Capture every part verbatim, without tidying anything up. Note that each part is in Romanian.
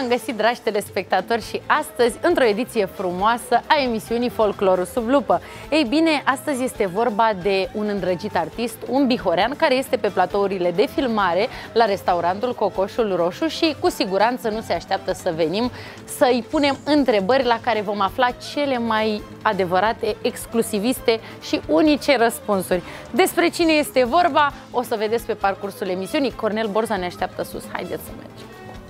V-am găsit, dragi telespectatori, și astăzi într-o ediție frumoasă a emisiunii Folclorul sub lupă. Ei bine, astăzi este vorba de un îndrăgit artist, un bihorean, care este pe platourile de filmare la restaurantul Cocoșul Roșu și cu siguranță nu se așteaptă să venim să-i punem întrebări la care vom afla cele mai adevărate, exclusiviste și unice răspunsuri. Despre cine este vorba o să vedeți pe parcursul emisiunii. Cornel Borza ne așteaptă sus. Haideți să mergem!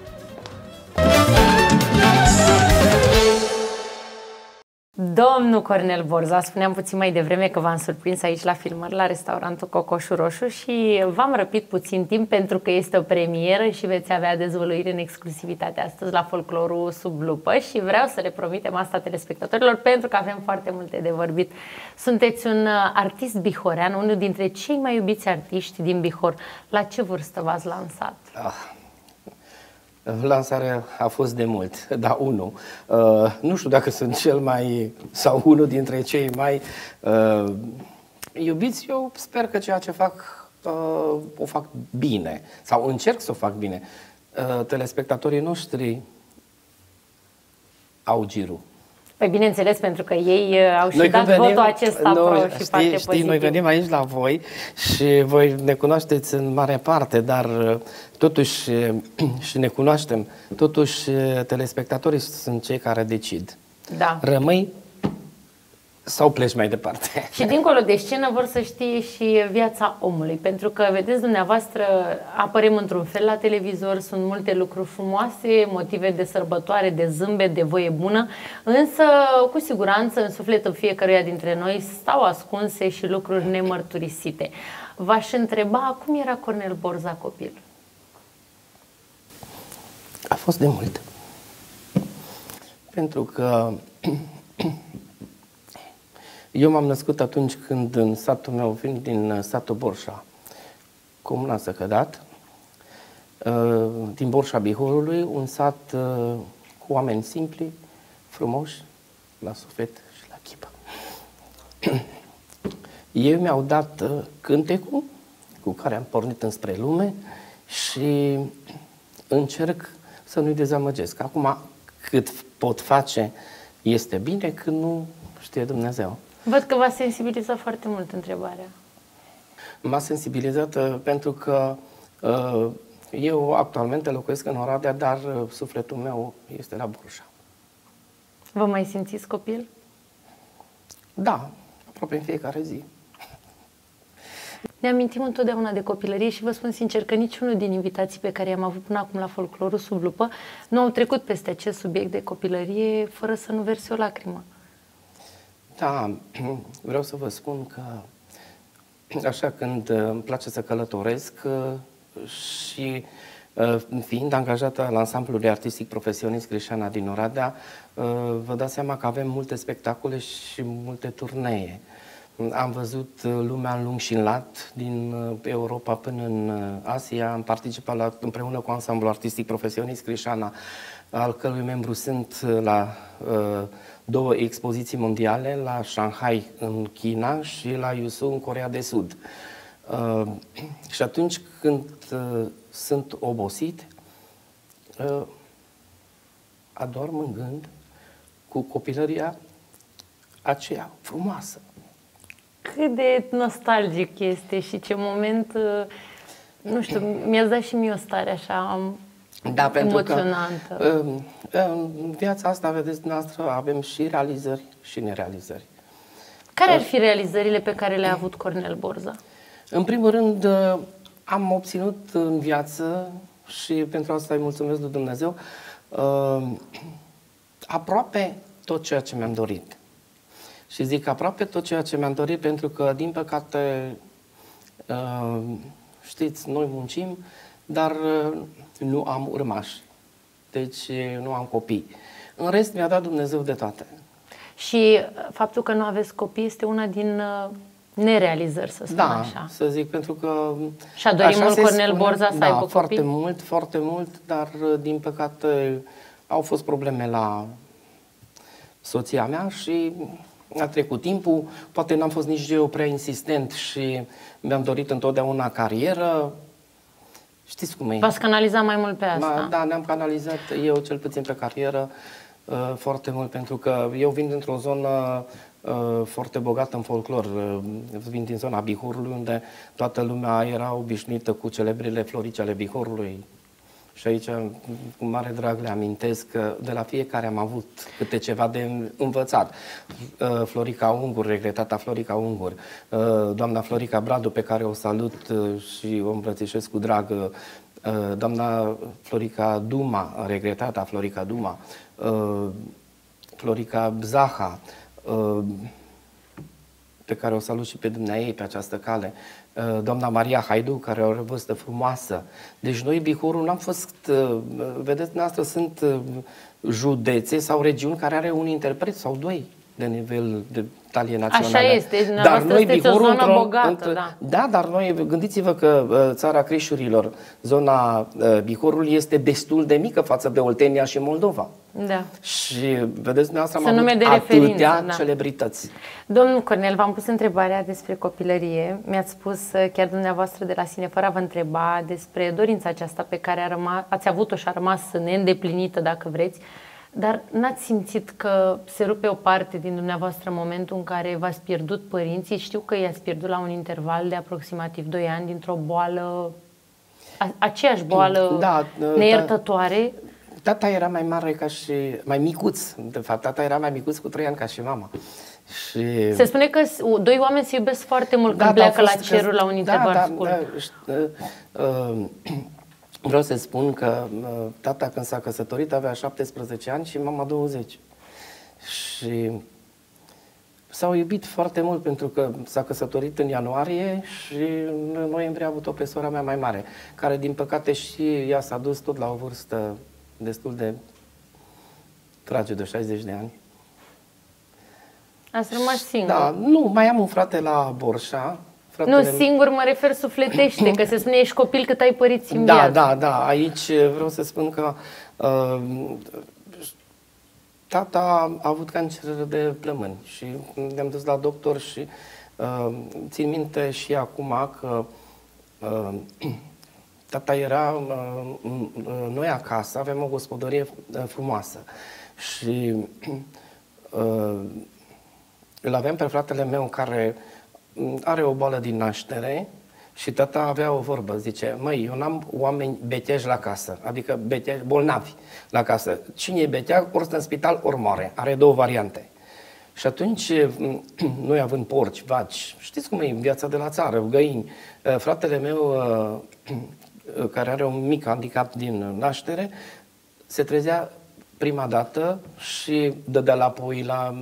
Domnul Cornel Borza, spuneam puțin mai devreme că v-am surprins aici la filmări la restaurantul Cocoșul Roșu și v-am răpit puțin timp pentru că este o premieră și veți avea dezvăluiri în exclusivitate astăzi la Folclorul sub lupă și vreau să le promitem asta telespectatorilor pentru că avem foarte multe de vorbit. Sunteți un artist bihorean, unul dintre cei mai iubiți artiști din Bihor. La ce vârstă v-ați lansat? Ah. Lansarea a fost de mult, dar unul. Uh, nu știu dacă sunt cel mai, sau unul dintre cei mai uh, iubiți. Eu sper că ceea ce fac, uh, o fac bine, sau încerc să o fac bine. Uh, telespectatorii noștri au girul. Păi bineînțeles, pentru că ei au și noi dat venim, votul acesta noi, pro și știi, parte știi, pozitiv. Noi venim aici la voi și voi ne cunoașteți în mare parte, dar totuși și ne cunoaștem, totuși telespectatorii sunt cei care decid. Da. Rămâi sau pleci mai departe. Și dincolo de scenă vor să știe și viața omului, pentru că, vedeți, dumneavoastră, apărem într-un fel la televizor, sunt multe lucruri frumoase, motive de sărbătoare, de zâmbet, de voie bună, însă, cu siguranță, în sufletul fiecăruia dintre noi stau ascunse și lucruri nemărturisite. V-aș întreba, cum era Cornel Borza copil? A fost de mult. Pentru că eu m-am născut atunci când în satul meu, vin din satul Borșa, comuna Săcădat, din Borșa Bihorului, un sat cu oameni simpli, frumoși, la suflet și la chipă. Ei mi-au dat cântecul cu care am pornit înspre lume și încerc să nu-i dezamăgesc. Acum, cât pot face este bine, când nu știe Dumnezeu. Văd că v-a sensibilizat foarte mult întrebarea. M-a sensibilizat uh, pentru că uh, eu actualmente locuiesc în Oradea, dar uh, sufletul meu este la Borșa. Vă mai simțiți copil? Da, aproape în fiecare zi. Ne amintim întotdeauna de copilărie și vă spun sincer că niciunul din invitații pe care i-am avut până acum la Folclorul sub lupă nu au trecut peste acest subiect de copilărie fără să nu verse o lacrimă. Da, vreau să vă spun că așa când îmi place să călătoresc și fiind angajată la ansamblul artistic profesionist Crișana din Oradea, vă dați seama că avem multe spectacole și multe turnee. Am văzut lumea în lung și în lat, din Europa până în Asia. Am participat la, împreună cu ansamblul artistic profesionist Crișana, al cărui membru sunt la uh, două expoziții mondiale, la Shanghai în China și la Yushu în Coreea de Sud. Uh, și atunci când uh, sunt obosit, uh, adorm în gând cu copilăria aceea frumoasă. Cât de nostalgic este și ce moment, nu știu, mi-ați dat și mie o stare așa da, emoționantă. Pentru că în viața asta, vedeți dumneavoastră, avem și realizări și nerealizări. Care ar fi realizările pe care le-a avut Cornel Borza? În primul rând, am obținut în viață, și pentru asta îi mulțumesc lui Dumnezeu, aproape tot ceea ce mi-am dorit. Și zic aproape tot ceea ce mi-am dorit pentru că, din păcate, știți, noi muncim, dar nu am urmași. Deci nu am copii. În rest, mi-a dat Dumnezeu de toate. Și faptul că nu aveți copii este una din nerealizări, să spun da, așa. Să zic, pentru că... Și-a dorit mult Cornel spune, Borza să da, aibă foarte copii? mult, foarte mult, dar, din păcate, au fost probleme la soția mea și a trecut timpul, poate n-am fost nici eu prea insistent și mi-am dorit întotdeauna carieră Știți cum e? V-ați canalizat mai mult pe asta? Da, ne-am canalizat, eu cel puțin pe carieră, uh, foarte mult, pentru că eu vin dintr-o zonă uh, foarte bogată în folclor. Uh, vin din zona Bihorului, unde toată lumea era obișnuită cu celebrile florici ale Bihorului. Și aici, cu mare drag, le amintesc că de la fiecare am avut câte ceva de învățat. Florica Ungur, regretata Florica Ungur, doamna Florica Bradu, pe care o salut și o îmbrățișez cu drag, doamna Florica Duma, regretata Florica Duma, Florica Zaha, pe care o salut și pe dumneaei pe această cale, doamna Maria Haidu, care are o vârstă frumoasă. Deci noi, Bihorul, n-am fost, vedeți, noastră sunt județe sau regiuni care are un interpret sau doi de nivel de talie națională. Așa este, dar noi, Bihorul, o zonă bogată, într da. Da, dar noi, gândiți-vă că țara Crișurilor, zona Bihorului este destul de mică față de Oltenia și Moldova. Da. Și vedeți, dumneavoastră am avut de atâtea da. celebrități. Domnul Cornel, v-am pus întrebarea despre copilărie. Mi-ați spus, chiar dumneavoastră de la sine, fără a vă întreba, despre dorința aceasta pe care a rămas, ați avut-o și a rămas neîndeplinită, dacă vreți. Dar n-ați simțit că se rupe o parte din dumneavoastră în momentul în care v-ați pierdut părinții? Știu că i-ați pierdut la un interval de aproximativ doi ani dintr-o boală, aceeași boală da, neiertătoare. Da, tata era mai mare ca și, mai micuț, de fapt, tata era mai micuț cu trei ani ca și mama. Și... Se spune că doi oameni se iubesc foarte mult când da, pleacă la cerul că... la un interval da, scurt. Da, da, uh, uh, vreau să spun că uh, tata când s-a căsătorit avea șaptesprezece ani și mama douăzeci. Și s-au iubit foarte mult pentru că s-a căsătorit în ianuarie și în noiembrie a avut o pe sora mea mai mare, care din păcate și ea s-a dus tot la o vârstă destul de trage de șaizeci de ani. Ați rămas singur. Da, nu, mai am un frate la Borșa. Fratele... Nu, singur mă refer sufletește, că se spune ești copil cât ai părinți în da, viață. Da, da, aici vreau să spun că uh, tata a avut cancer de plămâni și ne-am dus la doctor și uh, țin minte și acum că uh, tata era, uh, noi acasă avem o gospodărie frumoasă și uh, îl aveam pe fratele meu care are o boală din naștere și tata avea o vorbă, zice, măi, eu n-am oameni beteași la casă, adică beteași, bolnavi la casă. Cine e beteag, ori stă în spital, ori moare. Are două variante. Și atunci, noi având porci, vaci, știți cum e viața de la țară, găini, fratele meu, care are un mic handicap din naștere, se trezea prima dată și dădea la pui, la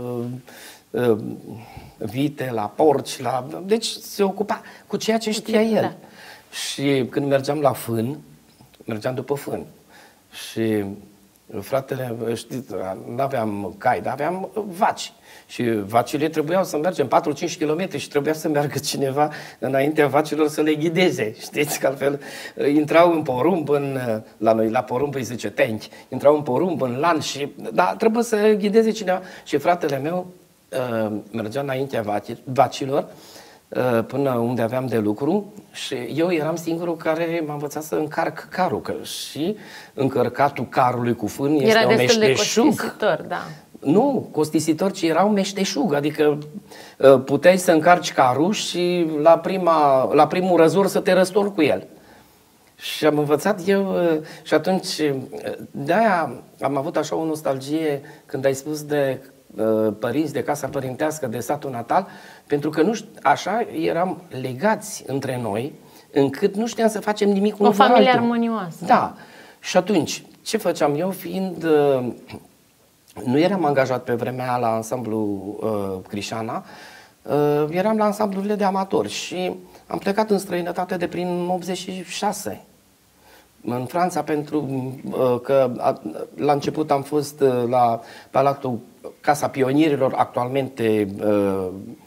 uh, uh, vite, la porci, la... deci se ocupa cu ceea ce știa el. Da. Și când mergeam la fân, mergeam după fân. Și fratele, știți, nu aveam cai, dar aveam vaci. Și vacile trebuiau să mergem patru-cinci kilometri și trebuia să meargă cineva înaintea vacilor să le ghideze. Știți că altfel intrau în porumb, în, la noi la porumb îi zice tenchi, intrau în porumb, în lan și da, trebuie să ghideze cineva. Și fratele meu uh, mergea înaintea vacilor uh, până unde aveam de lucru și eu eram singurul care m-a învățat să încarc carul. Că și încărcatul carului cu fân este era o destul de meșteșug. costisitor, da. Nu, costisitor, ci erau meșteșug, adică uh, puteai să încarci carul și la, prima, la primul răzor să te răstori cu el. Și am învățat eu uh, și atunci, uh, de-aia am avut așa o nostalgie când ai spus de uh, părinți, de casa părintească, de satul natal, pentru că nu știu, așa eram legați între noi, încât nu știam să facem nimic unul o familie altul. Armonioasă. Da. Și atunci, ce făceam eu fiind... Uh, Nu eram angajat pe vremea aia la ansamblu uh, Crișana, uh, eram la ansamblurile de amatori și am plecat în străinătate de prin optzeci și șase. În Franța, pentru uh, că a, la început am fost uh, la Palatul Casa Pionierilor, actualmente uh,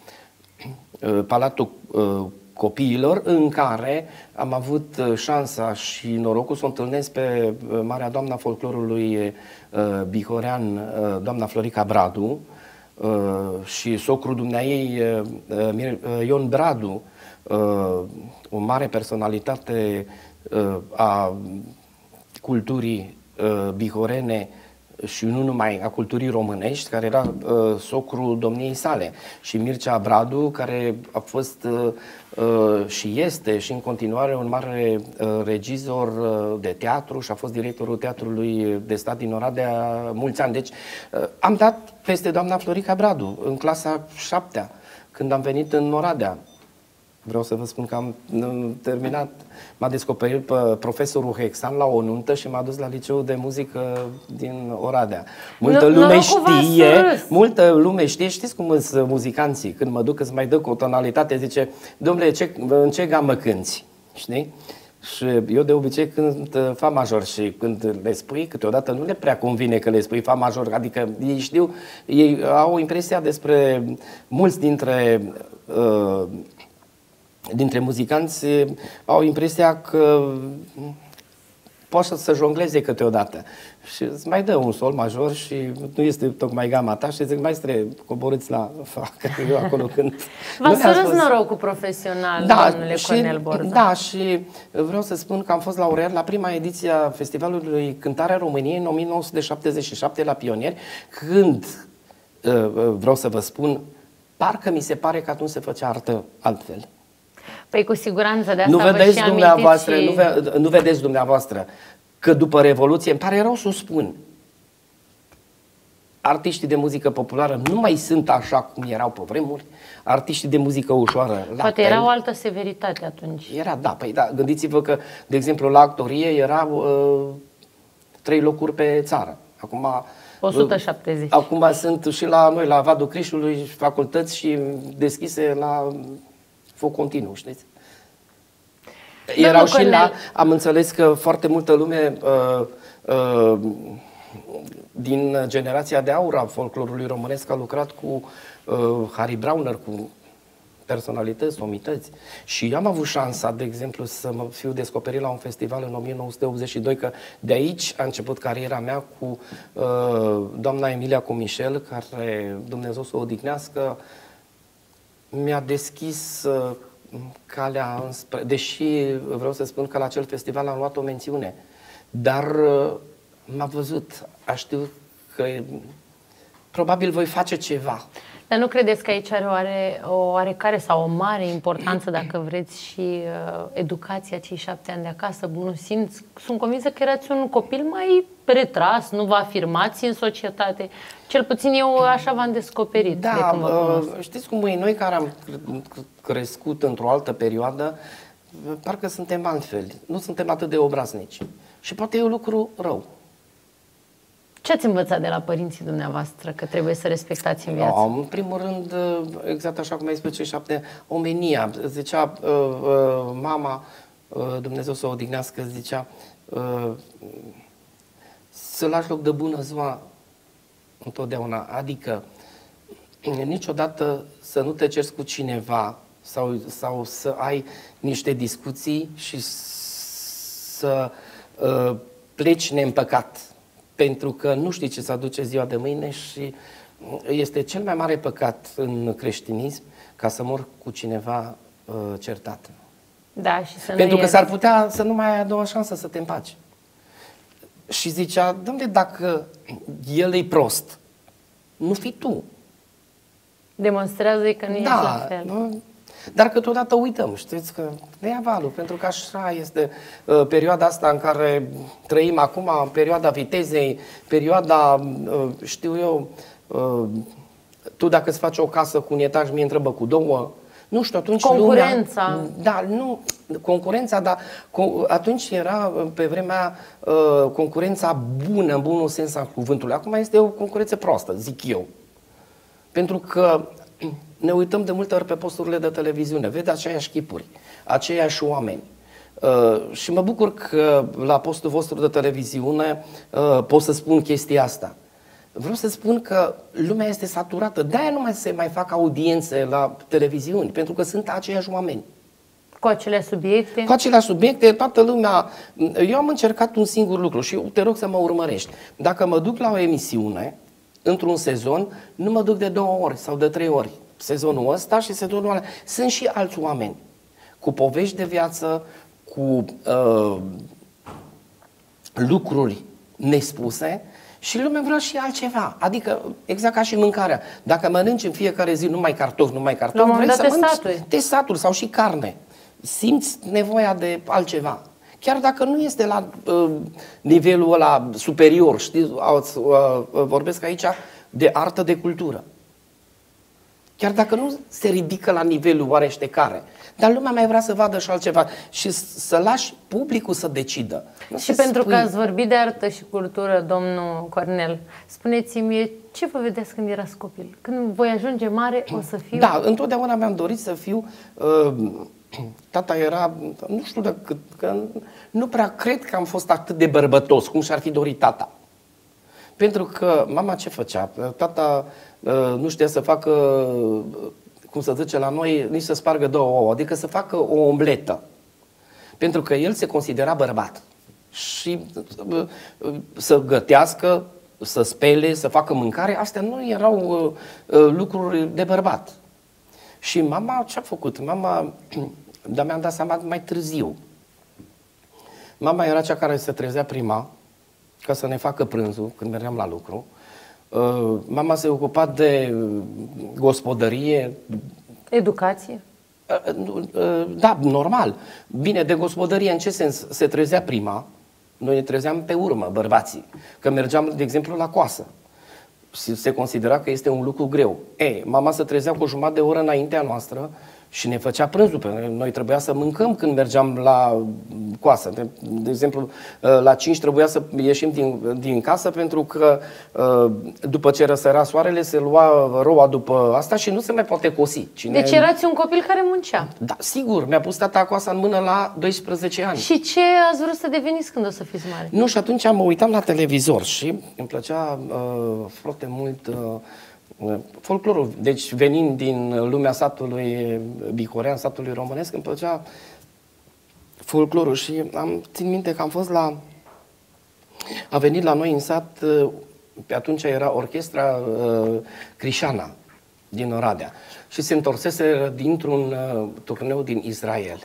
uh, Palatul uh, Copiilor, în care am avut șansa și norocul să o întâlnesc pe Marea Doamna Folclorului uh, bihorean, uh, doamna Florica Bradu, uh, și socrul dumneaei uh, Ion Bradu, uh, o mare personalitate a culturii bihorene și nu numai a culturii românești, care era uh, socrul domniei sale, și Mircea Bradu, care a fost uh, uh, și este și în continuare un mare uh, regizor uh, de teatru și a fost directorul Teatrului de Stat din Oradea mulți ani. Deci uh, am dat peste doamna Florica Bradu în clasa șaptea, când am venit în Oradea. Vreau să vă spun că am terminat, m-a descoperit pe profesorul Hexan la o nuntă și m-a dus la liceul de muzică din Oradea. Multă N lume știe, multă lume știe, știți cum sunt muzicanții, când mă duc îți mai dă cu o tonalitate, zice, domnule, ce, în ce gamă cânti? Știi? Și eu de obicei cânt fa major și când le spui, câteodată nu le prea convine că le spui fa major, adică ei știu, ei au impresia despre mulți dintre uh, dintre muzicanți au impresia că poate să jongleze câteodată și îți mai dă un sol major și nu este tocmai gama ta și zic, maestre, coborâți la fa, că eu acolo cânt. V-ați strâns norocul profesional, da, domnule și, Cornel Borza. Da, și vreau să spun că am fost laureat la prima ediție a Festivalului Cântarea României în o mie nouă sute șaptezeci și șapte la Pionieri, când, vreau să vă spun, parcă mi se pare că atunci se făcea artă altfel. Păi cu siguranță de asta nu vedeți vă și dumneavoastră, și... nu, ve nu vedeți dumneavoastră că după Revoluție, îmi pare rău să o spun, artiștii de muzică populară nu mai sunt așa cum erau pe vremuri, artiștii de muzică ușoară la Poate fel. era o altă severitate atunci. Era, da, păi da, gândiți-vă că, de exemplu, la actorie era uh, trei locuri pe țară. Acum o sută șaptezeci. Acum sunt și la noi, la Vadul Crișului, facultăți și deschise la foc continuu, știți? Erau și la, am înțeles că foarte multă lume uh, uh, din generația de aur a folclorului românesc a lucrat cu uh, Harry Browner, cu personalități, somități. Și am avut șansa, de exemplu, să mă fiu descoperit la un festival în o mie nouă sute optzeci și doi, că de aici a început cariera mea cu uh, doamna Emilia Comișel, care, Dumnezeu să o odihnească, mi-a deschis uh, calea înspre... Deși vreau să spun că la acel festival am luat o mențiune, dar uh, m-a văzut, a știut că probabil voi face ceva. Dar nu credeți că aici are o, are, o oarecare sau o mare importanță, dacă vreți, și uh, educația cei șapte ani de acasă, bunul simț? Sunt convinsă că erați un copil mai retras, nu vă afirmați în societate. Cel puțin eu așa v-am descoperit. Da, de când vă uh, știți cum e, noi care am crescut într-o altă perioadă, parcă suntem altfel, nu suntem atât de obraznici. Și poate e un lucru rău. Ce ați învățat de la părinții dumneavoastră că trebuie să respectați în viață? No, în primul rând, exact așa cum ai spus, cei șapte, omenia. Zicea uh, uh, mama, uh, Dumnezeu să o odihnească, zicea uh, să lași loc de bună ziua întotdeauna. Adică niciodată să nu te ceri cu cineva sau, sau să ai niște discuții și să uh, pleci neîmpăcat. Pentru că nu știi ce să aduce ziua de mâine și este cel mai mare păcat în creștinism ca să mor cu cineva uh, certat. Da, și să Pentru nu că s-ar putea să nu mai ai a doua șansă să te împaci. Și zicea, dom'le, dacă el e prost, nu fi tu. Demonstrează-i că nu da, ești la fel. Nu? Dar câteodată uităm, știți, că ne ia valul, pentru că așa este uh, perioada asta în care trăim acum, perioada vitezei, perioada, uh, știu eu, uh, tu dacă îți faci o casă cu un etaj, mie întrebă cu două, nu știu, atunci concurența. Lumea, da, nu, concurența, dar co atunci era pe vremea uh, concurența bună, în bunul sens al cuvântului. Acum este o concurență proastă, zic eu. Pentru că ne uităm de multe ori pe posturile de televiziune, vede aceiași chipuri, aceiași oameni. Uh, și mă bucur că la postul vostru de televiziune uh, pot să spun chestia asta. Vreau să spun că lumea este saturată, de-aia nu mai se mai fac audiențe la televiziuni, pentru că sunt aceiași oameni. Cu acele subiecte? Cu acele subiecte, toată lumea... Eu am încercat un singur lucru și te rog să mă urmărești. Dacă mă duc la o emisiune, într-un sezon, nu mă duc de două ori sau de trei ori. Sezonul ăsta și sezonul ăla. Sunt și alți oameni cu povești de viață, cu uh, lucruri nespuse și lumea vrea și altceva. Adică, exact ca și mâncarea. Dacă mănânci în fiecare zi numai cartofi, numai cartofi, vrei să mănânci, te saturi sau și carne. Simți nevoia de altceva. Chiar dacă nu este la uh, nivelul ăla superior, știți, uh, uh, vorbesc aici de artă, de cultură. Chiar dacă nu se ridică la nivelul oarește care. Dar lumea mai vrea să vadă și altceva și să lași publicul să decidă. Nu și pentru spui... că ați vorbit de artă și cultură, domnul Cornel, spuneți-mi, ce vă vedeți când erați copil? Când voi ajunge mare, o să fiu... Da, întotdeauna mi-am dorit să fiu... Uh, tata era, nu știu dacă... Că nu prea cred că am fost atât de bărbătos, cum și-ar fi dorit tata. Pentru că mama ce făcea? Tata uh, nu știa să facă... cum se zice la noi, nici să spargă două ouă, adică să facă o omletă. Pentru că el se considera bărbat. Și să gătească, să spele, să facă mâncare, astea nu erau uh, lucruri de bărbat. Și mama ce-a făcut? Mama, dar mi-am dat seama mai târziu. Mama era cea care se trezea prima ca să ne facă prânzul când mergeam la lucru. Uh, mama se ocupa de gospodărie. Educație? Uh, uh, da, normal. Bine, de gospodărie în ce sens? Se trezea prima, noi ne trezeam pe urmă, bărbații. Că mergeam, de exemplu, la coasă. Se considera că este un lucru greu. E, mama se trezea cu o jumătate de oră înaintea noastră și ne făcea prânzul, pentru că noi trebuia să mâncăm când mergeam la coasă. De, de exemplu, la cinci trebuia să ieșim din, din casă pentru că după ce răsărea soarele se lua roa după asta și nu se mai poate cosi. Cine... Deci erați un copil care muncea. Da, sigur. Mi-a pus tata coasa în mână la doisprezece ani. Și ce ați vrut să deveniți când o să fiți mari? Nu, și atunci mă uitam la televizor și îmi plăcea uh, foarte mult... Uh, folclorul. Deci venind din lumea satului bihorean, satului românesc, îmi plăcea folclorul și am țin minte că am fost la... A venit la noi în sat, pe atunci era orchestra uh, Crișana din Oradea și se întorsese dintr-un uh, turneu din Israel.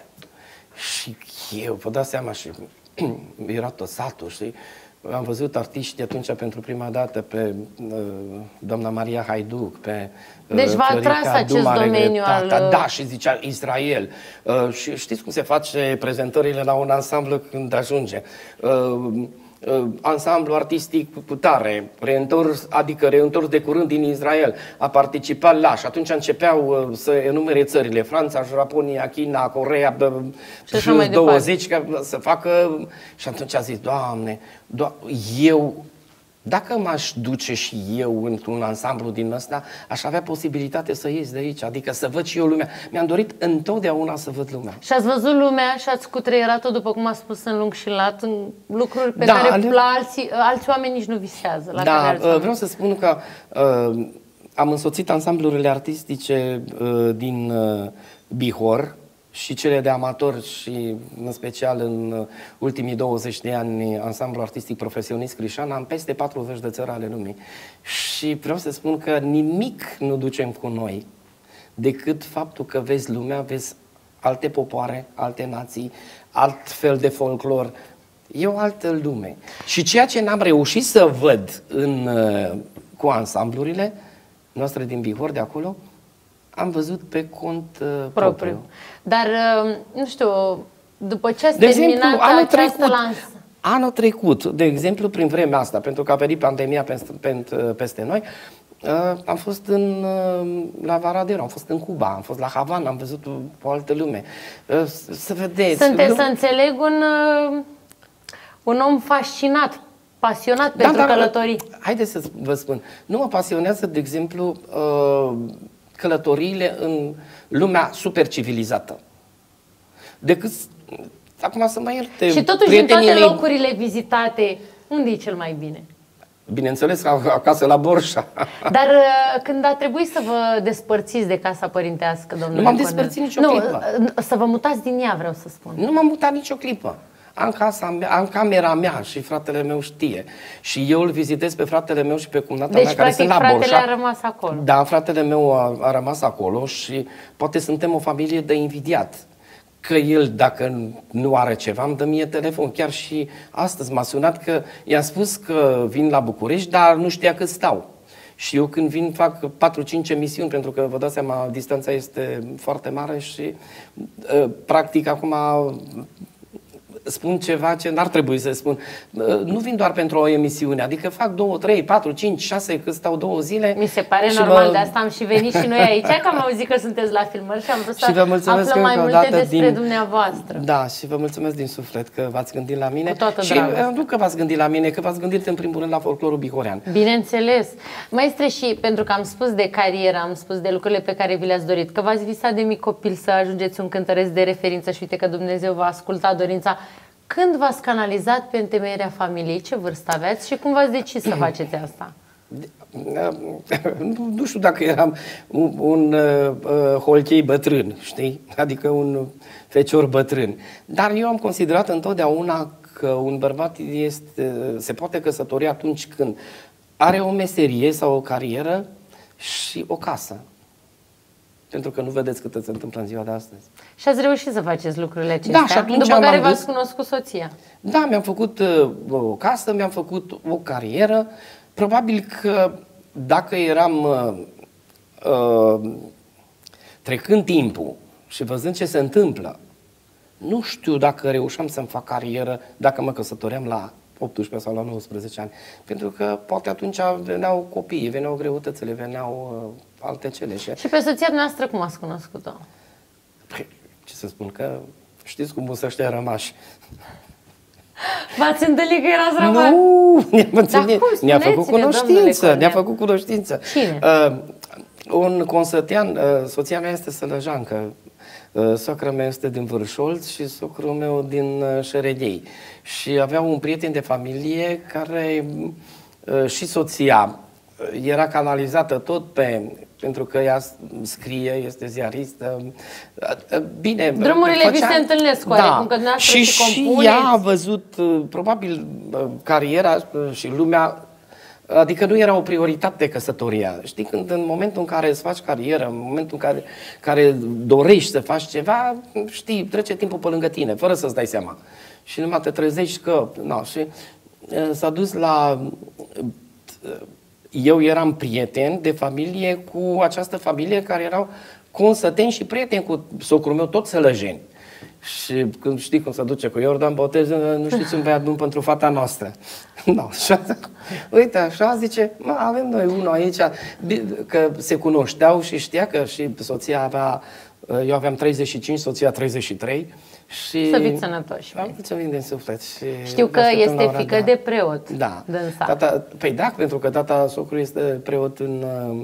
Și eu, vă dați seama, și era tot satul, știi? Am văzut artiști atunci pentru prima dată pe uh, doamna Maria Haiduc, pe uh, deci v-a atras acest Dumare, domeniu tata, al... Da, și zicea Israel. Uh, și știți cum se face prezentările la un ansamblu când ajunge? Uh, uh, ansamblu artistic cu tare, reîntors, adică reîntors de curând din Israel, a participat la și atunci începeau uh, să enumere țările, Franța, Japonia, China, Coreea, uh, douăzeci, ca să facă... Și atunci a zis, Doamne, do eu, dacă m-aș duce și eu într-un ansamblu din ăsta, aș avea posibilitate să ies de aici, adică să văd și eu lumea. Mi-am dorit întotdeauna să văd lumea. Și ați văzut lumea și ați cutreierat-o, după cum a spus, în lung și lat, în lucruri pe da, care ale... la alții, alți oameni nici nu visează. La da, care vreau să spun că uh, am însoțit ansamblurile artistice uh, din uh, Bihor și cele de amatori și în special în ultimii douăzeci de ani ansamblu artistic profesionist Crișana în peste patruzeci de țări ale lumii. Și vreau să spun că nimic nu ducem cu noi decât faptul că vezi lumea, vezi alte popoare, alte nații, alt fel de folclor. E o altă lume. Și ceea ce n-am reușit să văd în, cu ansamblurile noastre din Bihor, de acolo, am văzut pe cont uh, propriu. propriu. Dar, uh, nu știu, după ce ați de terminat exemplu, anul această trecut, lansă... Anul trecut, de exemplu, prin vremea asta, pentru că a venit pandemia peste, peste noi, uh, am fost în, uh, la Varadero, am fost în Cuba, am fost la Havana, am văzut o altă lume. Uh, să vedeți... Sunteți, lume... să înțeleg, un, uh, un om fascinat, pasionat da, pentru dar, călătorii. Haideți să vă spun, nu mă pasionează, de exemplu, uh, călătoriile în lumea super civilizată. Decât, acum să mai ierte și totuși în toate locurile vizitate, unde e cel mai bine? Bineînțeles, acasă la Borșa. Dar când a trebuit să vă despărțiți de casa părintească, domnule Nu m-am despărțit nicio nu, clipă. Să vă mutați din ea, vreau să spun. Nu m-am mutat nicio clipă. Am, casa mea, am camera mea și fratele meu știe. Și eu îl vizitez pe fratele meu și pe cumnata deci, mea care sunt la Borșa. Deci, fratele a rămas acolo. Da, fratele meu a, a rămas acolo și poate suntem o familie de invidiat. că el, dacă nu are ceva, îmi dă mie telefon. Chiar și astăzi m-a sunat că i-am spus că vin la București, dar nu știa cât stau. Și eu când vin fac patru cinci emisiuni, pentru că vă dați seama, distanța este foarte mare și practic acum spun ceva ce n-ar trebui să spun. Nu vin doar pentru o emisiune, adică fac două, trei, patru, cinci, șase, cât stau două zile. Mi se pare normal, mă... de asta am și venit și noi aici, că am auzit că sunteți la filmări și am vrut să aflăm mai multe despre din... dumneavoastră. Da, și vă mulțumesc din suflet că v-ați gândit la mine. Cu toată și dragostea. Nu că v-ați gândit la mine, că v-ați gândit în primul rând la folclorul bihorean. Bineînțeles. Maestre, și pentru că am spus de carieră, am spus de lucrurile pe care vi le-ați dorit, că v-ați visat de mic copil să ajungeți un cântăreț de referință și uite că Dumnezeu v-a ascultat dorința. Când v-ați canalizat pe întemeierea familiei? Ce vârstă aveați și cum v-ați decis să faceți asta? Nu, nu știu dacă eram un, un uh, holchei bătrân, știi? Adică un fecior bătrân. Dar eu am considerat întotdeauna că un bărbat este, se poate căsători atunci când are o meserie sau o carieră și o casă. Pentru că nu vedeți cât se întâmplă în ziua de astăzi. Și ați reușit să faceți lucrurile acestea, da, și atunci după care v-ați dus... cunoscut soția. Da, mi-am făcut uh, o casă, mi-am făcut o carieră. Probabil că dacă eram uh, uh, trecând timpul și văzând ce se întâmplă, nu știu dacă reușeam să-mi fac carieră dacă mă căsătoream la optsprezece sau la nouăsprezece ani. Pentru că poate atunci veneau copiii, veneau greutățile, veneau uh, alte cele. Și... și pe soția noastră cum ați cunoscut-o? Păi, ce să spun, că știți cum sunt ăștia rămași. V-ați întâlnit că erați rămași? Nu, ne-am întâlnit, ne-a făcut cunoștință, ne-a făcut cunoștință. Cine? Uh, un consătean, uh, soția mea este sălăjancă, uh, soacra mea este din Vârșolț și socrul meu din uh, Șeregei. Și avea un prieten de familie care uh, și soția era canalizată tot pe... pentru că ea scrie, este ziaristă. Bine, drumurile făcea... vi se întâlnesc, oare, da. cum că și, și ea a văzut, probabil, cariera și lumea, adică nu era o prioritate căsătoria. Știi, când în momentul în care îți faci carieră, în momentul în care, care dorești să faci ceva, știi, trece timpul pe lângă tine, fără să-ți dai seama. Și numai te trezești că... Na, și s-a dus la... Eu eram prieten de familie cu această familie care erau consăteni și prieteni cu socrul meu, toți sălăjeni. Și când știi cum se duce cu Iordan botez, nu știți un băiat bun pentru fata noastră. No, așa, uite, așa zice, mă, avem noi unul aici, că se cunoșteau și știa că și soția avea, eu aveam treizeci și cinci, soția treizeci și trei. Și să fiți sănătoși. Mulțumim din suflet. Și știu că este fiică de preot. Da. Dânsa. Tata, păi da, pentru că tata socru este preot în,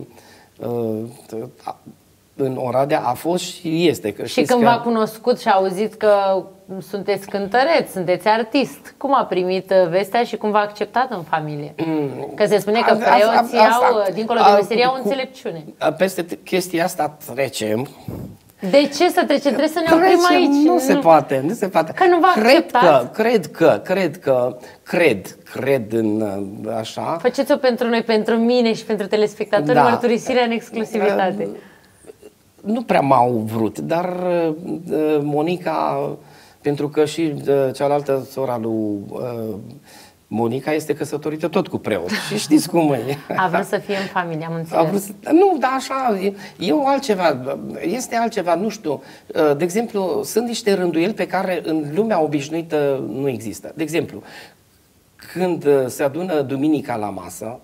uh, în Oradea, a fost și este. Că și când că... v-a cunoscut și a auzit că sunteți cântăreț, sunteți artist, cum a primit vestea și cum v-a acceptat în familie? Mm. Că se spune că preoții au, dincolo de meserie, au înțelepciune. Peste chestia asta trecem. De ce să trecem? Trebuie să ne oprim aici. Nu, nu se poate, nu se poate. Că nu v-a acceptat. Cred că, cred că, cred, cred în așa. Faceți-o pentru noi, pentru mine și pentru telespectatori, da. Mărturisirea în exclusivitate. Nu prea m-au vrut, dar Monica, pentru că și cealaltă sora lui Monica este căsătorită tot cu preot. Și știți cum e. A vrut să fie în familie, am înțeles. A vrut să... Nu, dar așa, e o altceva, este altceva, nu știu. De exemplu, sunt niște rânduieli pe care în lumea obișnuită nu există. De exemplu, când se adună duminica la masă,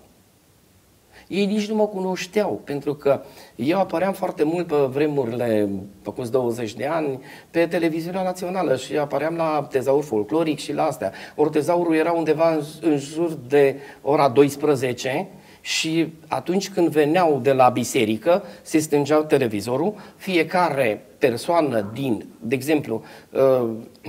ei nici nu mă cunoșteau, pentru că eu apăream foarte mult pe vremurile, făcuți douăzeci de ani, pe televiziunea națională și apăream la tezaur folcloric și la astea. Ori tezaurul era undeva în, în jur de ora douăsprezece și atunci când veneau de la biserică, se stângeau televizorul, fiecare persoană din, de exemplu, uh,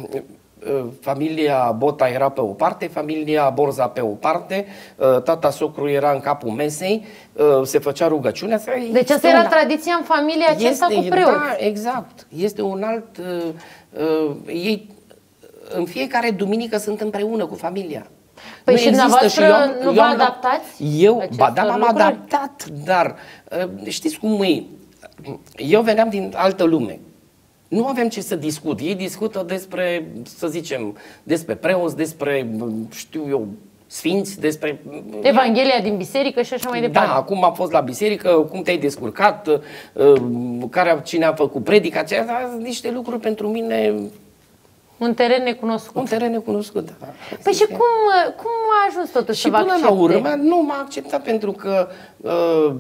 familia Bota era pe o parte, familia Borza pe o parte, tata socru era în capul mesei, se făcea rugăciunea. Deci asta era una... tradiția în familia aceasta este, cu preoți. Da, exact. Este un alt... Uh, ei în fiecare duminică sunt împreună cu familia. Păi nu și dumneavoastră nu vă adaptați? Eu, ba da, m-am adaptat, dar uh, știți cum e? Eu veneam din altă lume. Nu avem ce să discut. Ei discută despre, să zicem, despre preoți, despre, știu eu, sfinți, despre... Evanghelia din biserică și așa mai departe. Da, cum a fost la biserică, cum te-ai descurcat, care, cine a făcut predica, aceea, niște lucruri pentru mine... Un teren necunoscut. Un teren necunoscut, da. Păi și cum, cum a ajuns totuși și să vă până accepte? la urmă nu m-a acceptat pentru că uh,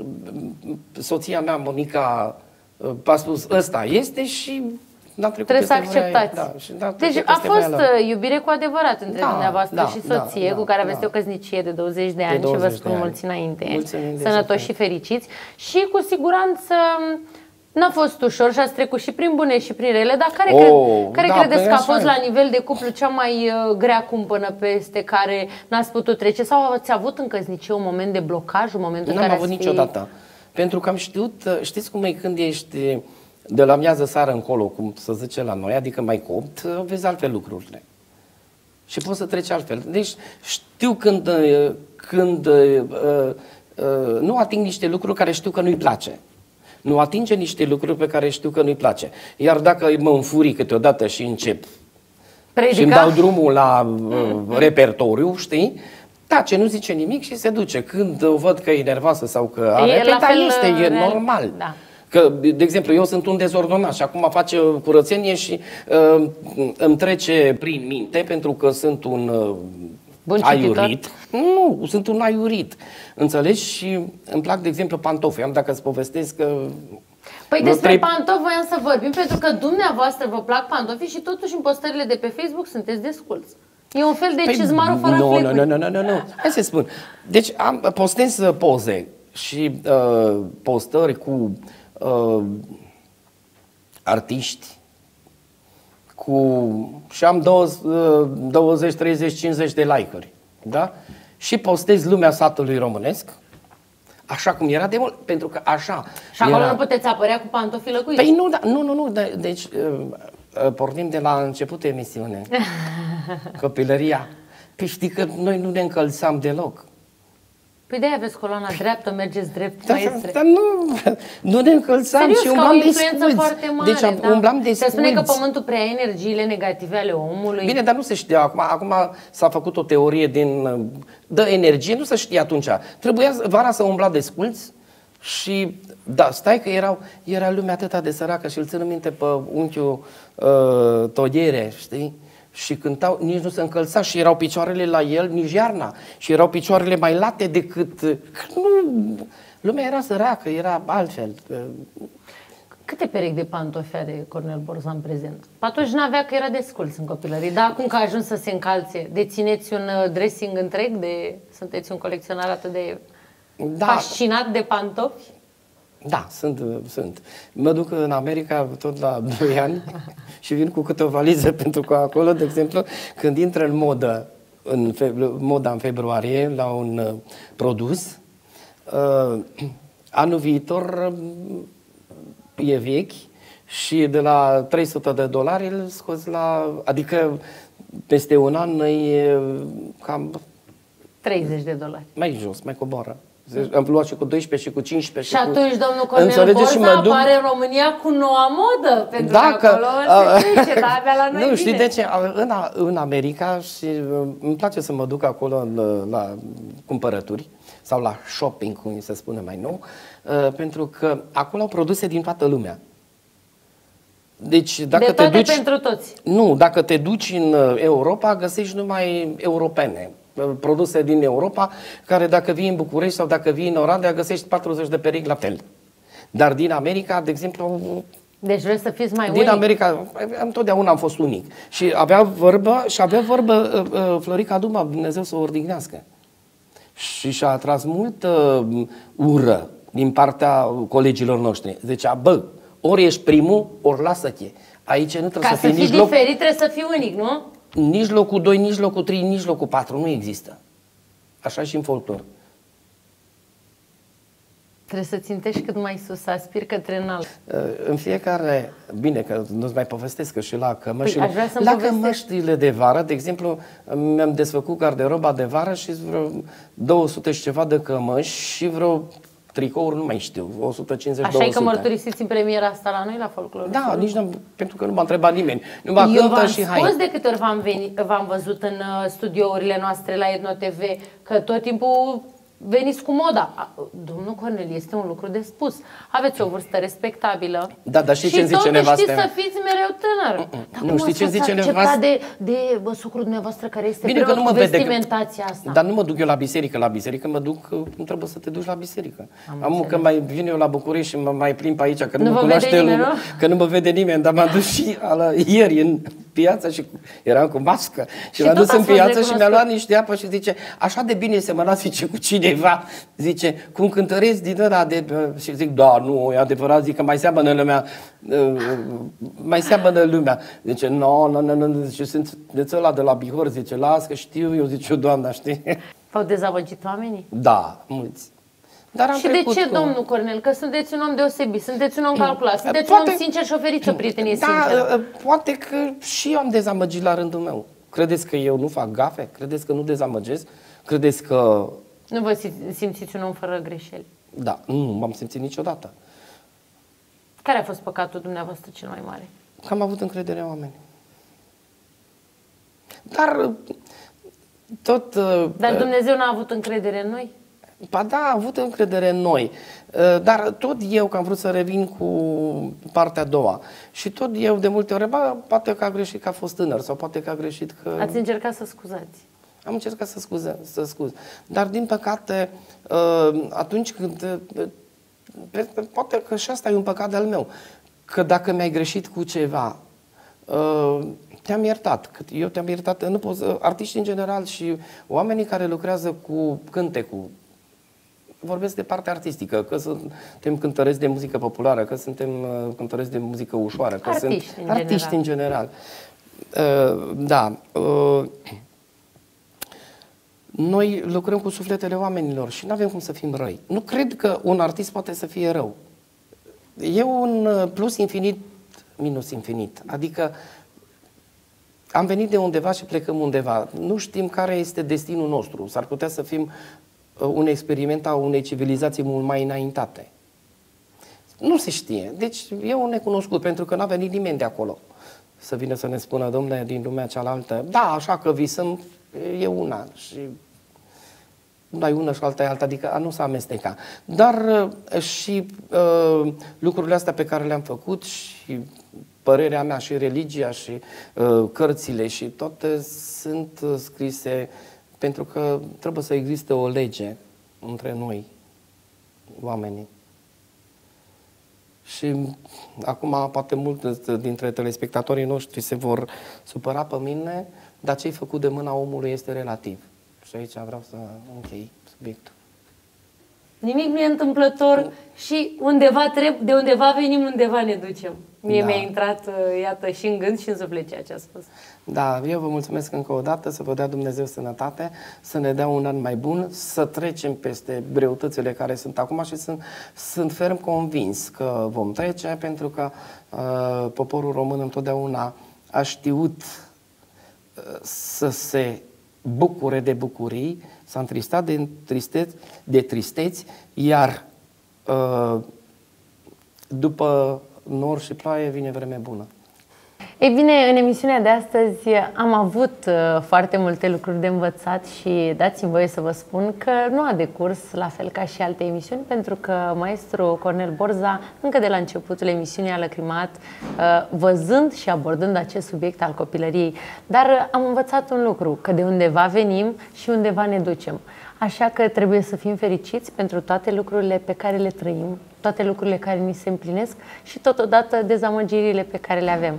soția mea, Monica, uh, a spus ăsta este și n-a trecut. Trebuie să peste acceptați. Da, și n-a deci trecut a peste fost voia lor. iubire cu adevărat între Da, dumneavoastră da, și da, soție, da, cu care aveți da. o căsnicie de douăzeci de ani De și vă douăzeci spun de ani. mulți înainte. Mulțumim de Sănătoși și fericiți. Și cu siguranță n-a fost ușor și ați trecut și prin bune și prin rele, dar care, Oh, cred, care da, credeți păi că a așa fost e. la nivel de cuplu cea mai uh, grea cumpănă peste care n-ați putut trece? Sau ați avut în căsnicie un moment de blocaj, un moment în N-am care avut ați fi... niciodată. Pentru că am știut, știți cum e când ești de la miază sară încolo, cum să zice la noi, adică mai copt, vezi alte lucrurile. Și poți să treci altfel. Deci știu când, când uh, uh, nu ating niște lucruri care știu că nu-i place. Nu atinge niște lucruri pe care știu că nu-i place. Iar dacă mă înfurii câteodată și încep Predica? și îmi dau drumul la uh, repertoriu, știi? Tace, nu zice nimic și se duce. Când o văd că e nervoasă sau că are, E la da, fel, este, e real. normal. Da. Că, de exemplu, eu sunt un dezordonat și acum face curățenie și uh, îmi trece prin minte, pentru că sunt un uh, Bun aiurit. Nu, sunt un aiurit. Înțelegi? Și îmi plac, de exemplu, pantofi. Am dacă îți povestesc că... Păi vreo despre trei- pantofi voiam să vorbim, pentru că dumneavoastră vă plac pantofii și totuși în postările de pe Facebook sunteți desculți. E un fel de Păi, cizmarul fără nu, flecuri. nu, nu, nu, nu, nu. Hai să spun. Deci am, postez uh, poze și uh, postări cu uh, artiști, cu... și am douăzeci, treizeci, cincizeci de like-uri. Da? Și postez lumea satului românesc, așa cum era de mult, pentru că așa Și acolo era. nu puteți apărea cu pantofii lăcuiți. Păi nu, da, nu, nu, nu, de, deci uh, uh, pornim de la începutul emisiune. Copilăria. Păi știi că noi nu ne încălțam deloc. Păi de-aia aveți coloana dreaptă, mergeți drept, Dar, maestre. dar nu, nu ne încălțam. Serios, și că au umblam de influență sculți. foarte mare. Deci am- da. umblam de Se spune că sculți. pământul preia energiile negative ale omului. Bine, dar nu se știa. Acum, acum s-a făcut o teorie din... dă energie, nu se știa atunci. Trebuia vara să umbla de sculți și... Da, stai că erau, era lumea atâta de săracă și îl țin minte pe unchiul uh, Todiere, știi? Și cântau, nici nu se încălța și erau picioarele la el, nici iarna. Și erau picioarele mai late decât... Că nu, lumea era săracă, era altfel. Câte perechi de pantofi are Cornel Borzan prezent? Atunci n-avea că era desculț în copilărie, dar acum că a ajuns să se încalțe, dețineți un uh, dressing întreg? De... Sunteți un colecționar atât de Da. fascinat de pantofi? Da, sunt, sunt. Mă duc în America tot la doi ani și vin cu câte o valiză, pentru că acolo, de exemplu, când intră în modă, în febru- moda în februarie, la un uh, produs, uh, anul viitor uh, e vechi și de la trei sute de dolari îl scoți la... Adică peste un an e cam treizeci de dolari. mai jos, mai coboară. Am luat și cu doisprezece și cu cincisprezece. Și atunci domnul Cornel Înțelegeți? Și Borza mă duc- apare în România cu noua modă, pentru Da, că acolo a- se trece, dar abia la noi Nu, știi vine. de ce? A- În, a- în America și uh, îmi place să mă duc acolo la, la cumpărături sau la shopping, cum se spune mai nou, uh, pentru că acolo au produse din toată lumea. Deci dacă De te toate duci... pentru toți. Nu, dacă te duci în uh, Europa, găsești numai europene. uh, Produse din Europa, care dacă vii în București sau dacă vii în Oradea, găsești patruzeci de perechi la fel. Dar din America, de exemplu, Deci vreți să fiți mai din unic? America, întotdeauna am fost unic. Și avea vorbă, și avea vorbă uh, uh, Florica Duma, Dumnezeu să o odihnească. Și și-a atras multă uh, ură din partea colegilor noștri. Zicea, bă, ori ești primul, ori lasă-te. Aici nu trebuie Ca să să fii fii nici, loc, diferit, trebuie să fii unic, nu? nici locul doi, nici locul trei, nici locul patru. Nu există. Așa și în folclor. Trebuie să țintești cât mai sus, să aspiri către înalt. Uh, În fiecare, bine că nu-ți mai povestesc, că și la cămășile, Păi, aș vrea să-mi la povestești. cămăștile de vară, de exemplu, mi-am desfăcut garderoba de vară și vreo două sute și ceva de cămăși și vreo tricouri, nu mai știu, o sută cincizeci Așa două e sute. că mărturisiți în premiera asta la noi, la Folclor. Da, nici n-am, pentru că nu m-a întrebat nimeni. Nu m-a cântă și hai. Eu v-am spus de câte ori v-am v-am văzut în uh, studiourile noastre la Etno T V, că tot timpul veniți cu moda. Domnul Cornel, este un lucru de spus. Aveți o vârstă respectabilă. Da, dar știi ce zice nevastă nevastă știți mea? să fiți mereu tânăr. Dar nu știi ce zice nevastă? de, de bă, sucrul dumneavoastră care este Bine că nu mă cu vede, vestimentația asta. Dar nu mă duc eu la biserică, la biserică mă duc, nu trebuie să te duci la biserică. Am, Am că mai vin eu la București și mă mai plimb pe aici, că nu, nu mă cunoaște lumea, că nu mă vede nimeni, dar m-am dus și ala, ieri în piață și eram cu mască și, și m-am dus în piață și mi-a luat niște apă și zice, așa de bine semănați, zice, cu cineva, zice, cum cântăresc din ăla de... Și zic, da, nu, e adevărat, zic că mai seamănă lumea, mai seamănă lumea. Zice, nu, nu, nu, nu, zice, sunt de ăla de la Bihor, zice, las că știu eu, zice, doamna, știi? V-au dezamăgit oamenii? Da, mulți. Dar am și de ce, cu... domnul Cornel? Că sunteți un om deosebit, sunteți un om calculat, sunteți poate... un om sincer și oferiți o prietenie da, sinceră. Poate că și eu am dezamăgit la rândul meu. Credeți că eu nu fac gafe? Credeți că nu dezamăgesc? Credeți că... Nu vă simțiți un om fără greșeli? Da, nu m-am simțit niciodată. Care a fost păcatul dumneavoastră cel mai mare? Că am avut încredere în oameni. Dar tot... Dar Dumnezeu n-a avut încredere în noi? Ba da, a avut încredere în noi. Dar tot eu, că am vrut să revin cu partea a doua, și tot eu de multe ori, ba, poate că a greșit că a fost tânăr, sau poate că a greșit că... Ați încercat să scuzați? Am încercat să scuze, să scuz. Dar, din păcate, atunci când... Poate că și asta e un păcat al meu. Că dacă mi-ai greșit cu ceva, te-am iertat. Eu te-am iertat. Nu pot, artiștii în general și oamenii care lucrează cu cântecul, vorbesc de partea artistică, că suntem cântăreți de muzică populară, că suntem cântăreți de muzică ușoară, că artiști sunt în artiști general. în general. Uh, da. Uh, noi lucrăm cu sufletele oamenilor și nu avem cum să fim răi. Nu cred că un artist poate să fie rău. E un plus infinit, minus infinit. Adică am venit de undeva și plecăm undeva. Nu știm care este destinul nostru. S-ar putea să fim un experiment a unei civilizații mult mai înaintate. Nu se știe. Deci e un necunoscut, pentru că n-a venit nimeni de acolo să vină să ne spună, domnule, din lumea cealaltă, da, așa că visăm, e una și una e una și alta e alta, adică nu s-a amesteca. Dar și uh, lucrurile astea pe care le-am făcut și părerea mea și religia și uh, cărțile și toate sunt uh, scrise pentru că trebuie să existe o lege între noi, oamenii. Și acum poate mult dintre telespectatorii noștri se vor supăra pe mine, dar ce-ai făcut de mâna omului este relativ. Și aici vreau să închei subiectul. Nimic nu e întâmplător și undeva trebuie, de undeva venim, undeva ne ducem. Mie da. mi-a intrat, iată, și în gând și în suflet ceea ce a spus. Da, eu vă mulțumesc încă o dată, să vă dea Dumnezeu sănătate, să ne dea un an mai bun, să trecem peste greutățile care sunt acum și sunt, sunt ferm convins că vom trece, pentru că uh, poporul român întotdeauna a știut uh, să se bucure de bucurii, s-a întristat de tristeți, de tristeți, iar uh, după nor și ploaie vine vreme bună. Ei bine, în emisiunea de astăzi am avut uh, foarte multe lucruri de învățat și dați-mi voie să vă spun că nu a decurs la fel ca și alte emisiuni, pentru că maestru Cornel Borza încă de la începutul emisiunii a lăcrimat uh, văzând și abordând acest subiect al copilăriei. Dar uh, am învățat un lucru, că de undeva venim și undeva ne ducem. Așa că trebuie să fim fericiți pentru toate lucrurile pe care le trăim, toate lucrurile care ni se împlinesc și totodată dezamăgirile pe care le avem.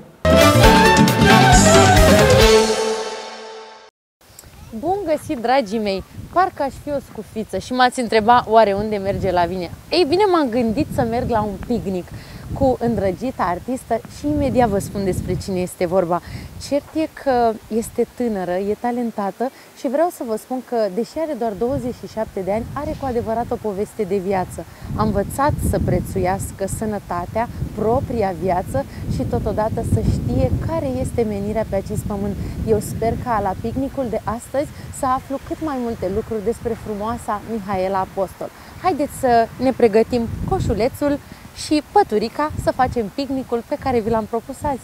Bun găsit, dragii mei! Parcă aș fi o scufiță și m-ați întrebat oare unde merge Lavinia. Ei bine, m-am gândit să merg la un picnic cu îndrăgită artistă și imediat vă spun despre cine este vorba. Cert e că este tânără, e talentată și vreau să vă spun că, deși are doar douăzeci și șapte de ani, are cu adevărat o poveste de viață. A învățat să prețuiască sănătatea, propria viață și totodată să știe care este menirea pe acest pământ. Eu sper ca la picnicul de astăzi să aflu cât mai multe lucruri despre frumoasa Mihaela Apostol. Haideți să ne pregătim coșulețul și păturica să facem picnicul pe care vi l-am propus azi.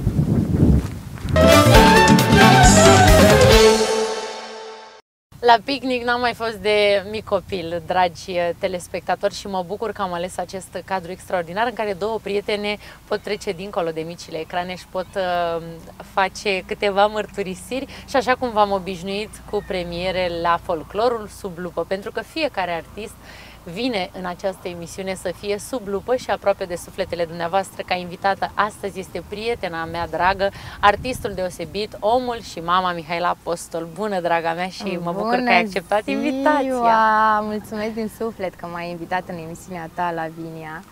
La picnic n-am mai fost de mic copil, dragi telespectatori, și mă bucur că am ales acest cadru extraordinar în care două prietene pot trece dincolo de micile ecrane și pot uh, face câteva mărturisiri și așa cum v-am obișnuit cu premiere la Folclorul sub lupă, pentru că fiecare artist vine în această emisiune să fie sub lupă și aproape de sufletele dumneavoastră. Ca invitată astăzi este prietena mea dragă, artistul deosebit, omul și mama Mihaela Apostol. Bună, draga mea, și mă bucur că ai acceptat ziua. invitația. Mulțumesc din suflet că m-ai invitat în emisiunea ta, Lavinia.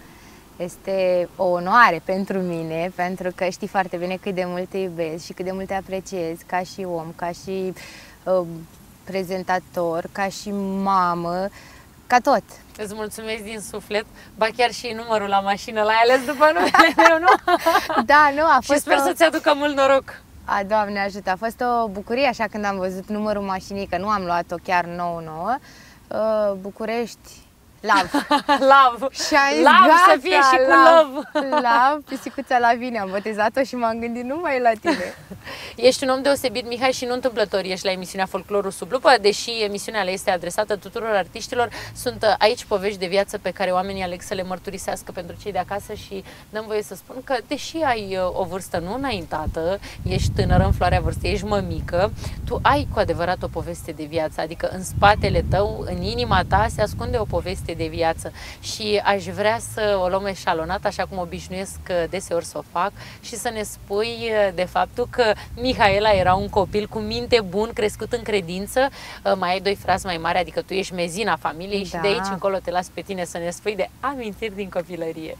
Este o onoare pentru mine, pentru că știi foarte bine cât de mult te iubesc și cât de mult te apreciez ca și om, ca și uh, prezentator, ca și mamă, ca tot. Îți mulțumesc din suflet, ba chiar și numărul la mașină l-ai ales după numele meu, nu? Da, nu, a fost Și sper o... să-ți aducă mult noroc. A, Doamne ajută, a fost o bucurie așa când am văzut numărul mașinii, că nu am luat-o chiar nouă-nouă, uh, București, Lav. Lav. Și am zis, Lav, gata, să fie și cu Lav. Lav. Lav, pisicuța Lavinia, am botezat-o și m-am gândit numai la tine. Ești un om deosebit, Mihai, și nu întâmplător ești la emisiunea Folclorul sub lupă, deși emisiunea le este adresată tuturor artiștilor. Sunt aici povești de viață pe care oamenii aleg să le mărturisească pentru cei de acasă și dăm voie să spun că, deși ai o vârstă nu înaintată, ești tânără în floarea vârstei, ești mămică, tu ai cu adevărat o poveste de viață, adică în spatele tău, în inima ta, se ascunde o poveste de viață și aș vrea să o luăm eșalonat, așa cum obișnuiesc deseori să o fac, și să ne spui de faptul că Mihaela era un copil cu minte bun, crescut în credință. Mai ai doi frați mai mari, adică tu ești mezina familiei, da. Și de aici încolo te las pe tine să ne spui de amintiri din copilărie.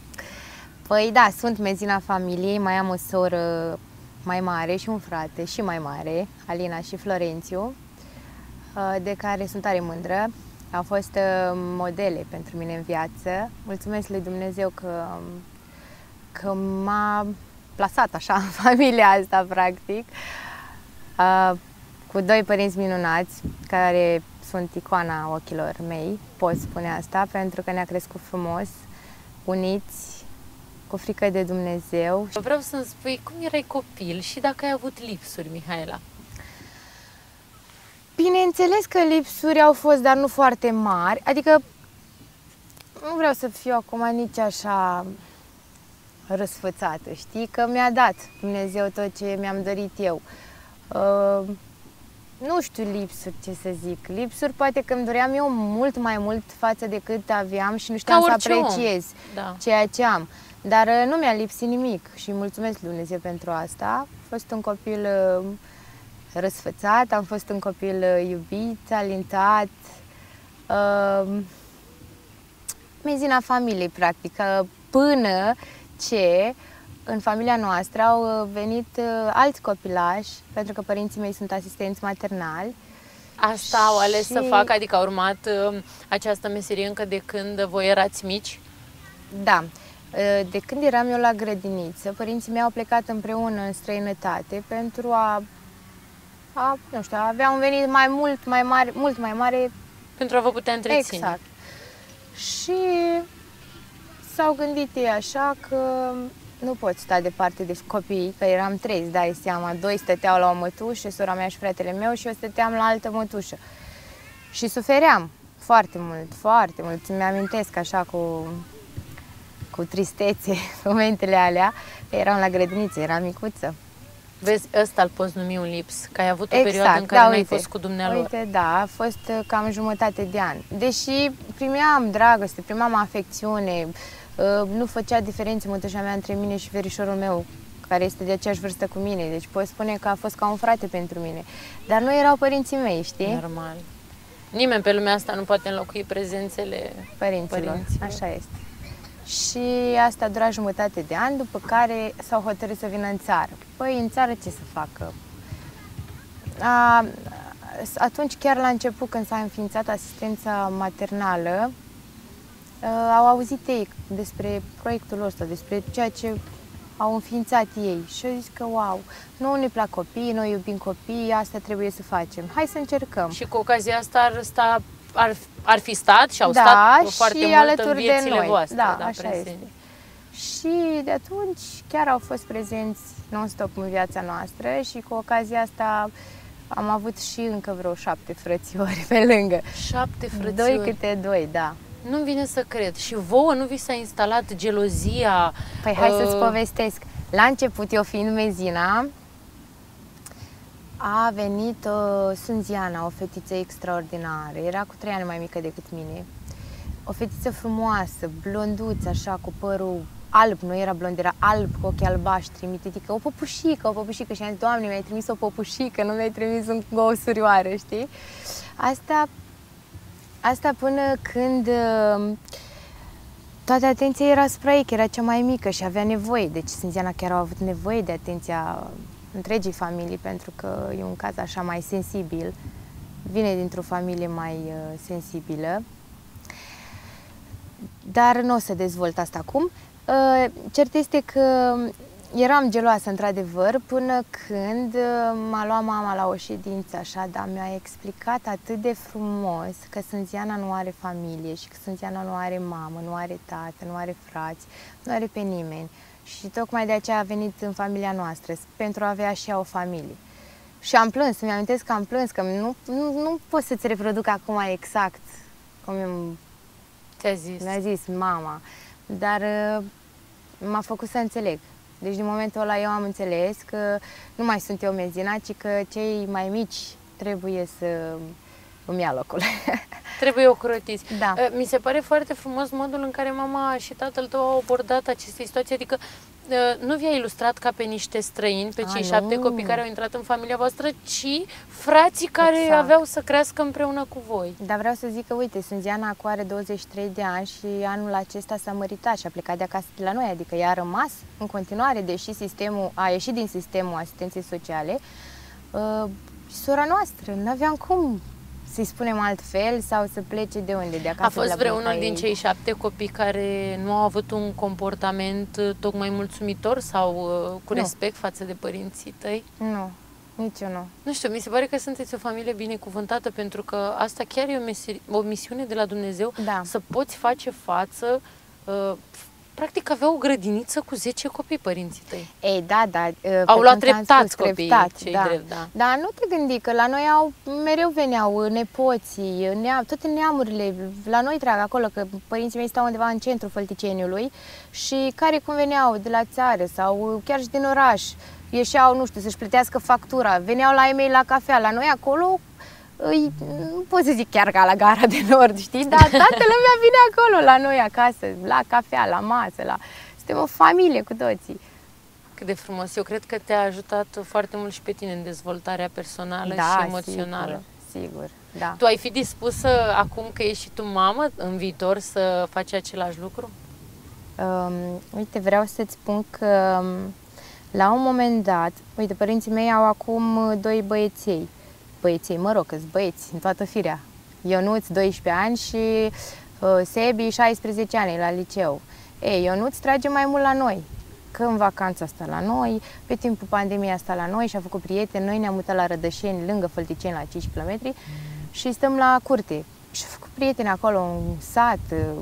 Păi da, sunt mezina familiei, mai am o soră mai mare și un frate și mai mare, Alina și Florențiu, de care sunt tare mândră. Au fost modele pentru mine în viață. Mulțumesc lui Dumnezeu că, că m-a plasat așa în familia asta, practic, cu doi părinți minunați, care sunt icoana ochilor mei, pot spune asta, pentru că ne-a crescut frumos, uniți, cu frică de Dumnezeu. Vreau să-mi spui cum erai copil și dacă ai avut lipsuri, Mihaela. Bineînțeles că lipsuri au fost, dar nu foarte mari, adică nu vreau să fiu acum nici așa răsfățată, știi, că mi-a dat Dumnezeu tot ce mi-am dorit eu. Uh, nu știu lipsuri, ce să zic, lipsuri poate că îmi doream eu mult mai mult față de cât aveam și nu știam să apreciez da. ceea ce am. Dar uh, nu mi-a lipsit nimic și mulțumesc lui Dumnezeu pentru asta. Am fost un copil uh, răsfățat, am fost un copil iubit, talentat, uh, mezina familiei, practic, până ce în familia noastră au venit alți copilași, pentru că părinții mei sunt asistenți maternali. Asta au ales și... să facă, adică au urmat uh, această meserie încă de când voi erați mici? Da. De când eram eu la grădiniță, părinții mei au plecat împreună în străinătate pentru a A, nu știu, avea un venit mai mult, mai mare, mult mai mare. Pentru a vă putea întreține. Exact. Și s-au gândit ei așa că nu pot sta departe de copii, că eram trei, îți dai seama, doi stăteau la o mătușă, sora mea și fratele meu, și eu stăteam la altă mătușă. Și sufeream foarte mult, foarte mult. Îmi amintesc așa cu, cu tristețe momentele alea, că eram la grădiniță, eram micuță. Vezi, ăsta îl poți numi un lips, că ai avut o exact, perioadă în care da, n-ai fost cu dumnealor. Uite, da, a fost cam jumătate de an. Deși primeam dragoste, primeam afecțiune, nu făcea diferențe mătușa mea între mine și verișorul meu, care este de aceeași vârstă cu mine, deci pot spune că a fost ca un frate pentru mine. Dar nu erau părinții mei, știi? Normal. Nimeni pe lumea asta nu poate înlocui prezențele părinților. părinților. Așa este. Și asta a durat jumătate de an, după care s-au hotărât să vină în țară. Păi, în țară ce să facă? A, atunci, chiar la început, când s-a înființat asistența maternală, a, au auzit ei despre proiectul ăsta, despre ceea ce au înființat ei și au zis că, wow, nouă ne plac copiii, noi iubim copiii, asta trebuie să facem. Hai să încercăm. Și cu ocazia asta ar, sta, ar, ar fi stat și au da, stat foarte și mult alături în viețile de noi. voastre. Da, da așa prezent. este. Și de atunci chiar au fost prezenți non-stop în viața noastră și cu ocazia asta am avut și încă vreo șapte frățiori pe lângă. Șapte frățiori? Doi câte doi, da. Nu-mi vine să cred. Și vouă nu vi s-a instalat gelozia? Păi hai uh... să-ți uh... povestesc. La început, eu fiind mezina, a venit uh, Sunziana, o fetiță extraordinară. Era cu trei ani mai mică decât mine. O fetiță frumoasă, blonduță, așa, cu părul alb, nu era blond, era alb, cu ochii albaștri, mititică, o păpușică, o păpușică. Și am zis, Doamne, mi-ai trimis o păpușică, nu mi-ai trimis un, o surioară, știi? Asta, asta până când uh, toată atenția era asupra ei, că era cea mai mică și avea nevoie. Deci Sunziana chiar a avut nevoie de atenția întregii familii, pentru că e un caz așa mai sensibil. Vine dintr-o familie mai uh, sensibilă. Dar nu o să dezvolt asta acum. Uh, cert este că eram geloasă, într-adevăr, până când m-a luat mama la o ședință, așa, dar mi-a explicat atât de frumos că Sunziana nu are familie și că Sunziana nu are mamă, nu are tată, nu are frați, nu are pe nimeni. Și tocmai de aceea a venit în familia noastră, pentru a avea și ea o familie. Și am plâns, îmi amintesc că am plâns, că nu, nu, nu pot să-ți reproduc acum exact cum mi-a zis. mi-a zis mama, dar m-a făcut să înțeleg. Deci din momentul ăla eu am înțeles că nu mai sunt eu mezina, ci că cei mai mici trebuie să îmi ia locul. Trebuie ocrotiți. Da. Mi se pare foarte frumos modul în care mama și tatăl tău au abordat aceste situații, adică nu vi-a ilustrat ca pe niște străini, pe cei A, șapte nu. copii care au intrat în familia voastră, ci frații care exact. aveau să crească împreună cu voi. Dar vreau să zic că, uite, Sunziana acum are douăzeci și trei de ani și anul acesta s-a măritat și a plecat de acasă de la noi, adică ea a rămas în continuare, deși sistemul a ieșit din sistemul asistenței sociale. Uh, sora noastră, nu aveam cum să-i spunem altfel sau să plece de unde, de acasă. A fost de la vreunul din cei șapte copii care nu au avut un comportament tocmai mulțumitor sau uh, cu nu. respect față de părinții tăi? Nu, nici eu nu. Nu știu, mi se pare că sunteți o familie binecuvântată, pentru că asta chiar e o, misi o misiune de la Dumnezeu, da. Să poți face față. Uh, Practic aveau o grădiniță cu zece copii, părinții tăi. Ei, da, da. Au luat treptat copiii, treptat, cei da. drept, da. Dar nu te gândi că la noi au, mereu veneau nepoții, neam, toate neamurile, la noi trag acolo, că părinții mei stau undeva în centrul Fălticeniului și care cum veneau de la țară sau chiar și din oraș, ieșeau, nu știu, să-și plătească factura, veneau la ei mei la cafea, la noi acolo, îi, nu pot să zic chiar ca la Gara de Nord, știi? Dar toată lumea vine acolo, la noi acasă, la cafea, la masă, la... Suntem o familie cu toții. Cât de frumos! Eu cred că te-a ajutat foarte mult și pe tine în dezvoltarea personală da, și emoțională. Sigur, sigur, da. Tu ai fi dispusă, acum că ești și tu mamă, în viitor să faci același lucru? Um, uite, vreau să-ți spun că la un moment dat, uite, părinții mei au acum doi băieței. Băieții, mă rog, că-s băieți în toată firea. Ionuț, doisprezece ani și uh, Sebi, șaisprezece ani, la liceu. Ei, Ionuț trage mai mult la noi. Că în vacanța asta la noi, pe timpul pandemiei asta la noi și a făcut prieteni. Noi ne-am mutat la Rădășeni, lângă Fălticeni, la cinci kilometri și stăm la curte. Și a făcut prieteni acolo, în sat.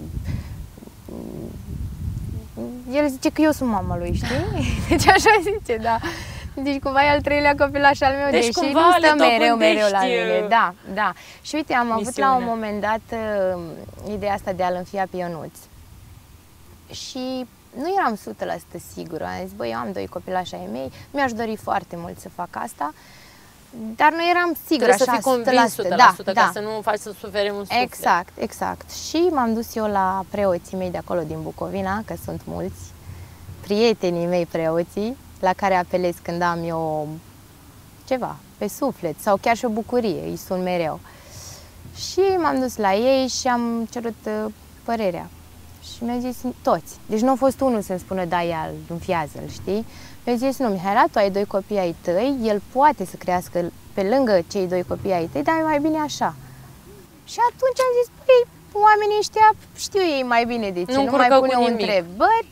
El zice că eu sunt mama lui, știi? Deci așa zice, da. Deci cumva e al treilea copilaș al meu, deci deși cumva nu stă mereu, mereu la mine. Da, da. Și uite, am misiunea. avut la un moment dat uh, ideea asta de a-l înfia pe Ionuț. Și nu eram o sută la sută sigură. Am zis, băi, eu am doi copilași ai mei, mi-aș dori foarte mult să fac asta, dar nu eram sigură așa, așa, să fii convins o sută la sută, da, ca da. să nu faci să sufere un suflet. Exact, exact. Și m-am dus eu la preoții mei de acolo din Bucovina, că sunt mulți, prietenii mei preoții, la care apelez când am eu ceva pe suflet sau chiar și o bucurie, îi sun mereu. Și m-am dus la ei și am cerut părerea. Și mi-a zis toți. Deci nu a fost unul să-mi spună, da, ea înfiază-l, știi? Mi-a zis, nu, Mihaela, tu ai doi copii ai tăi, el poate să crească pe lângă cei doi copii ai tăi, dar e mai bine așa. Și atunci am zis, păi, oamenii ăștia știu ei mai bine de ce, nu, nu mai pune întrebări.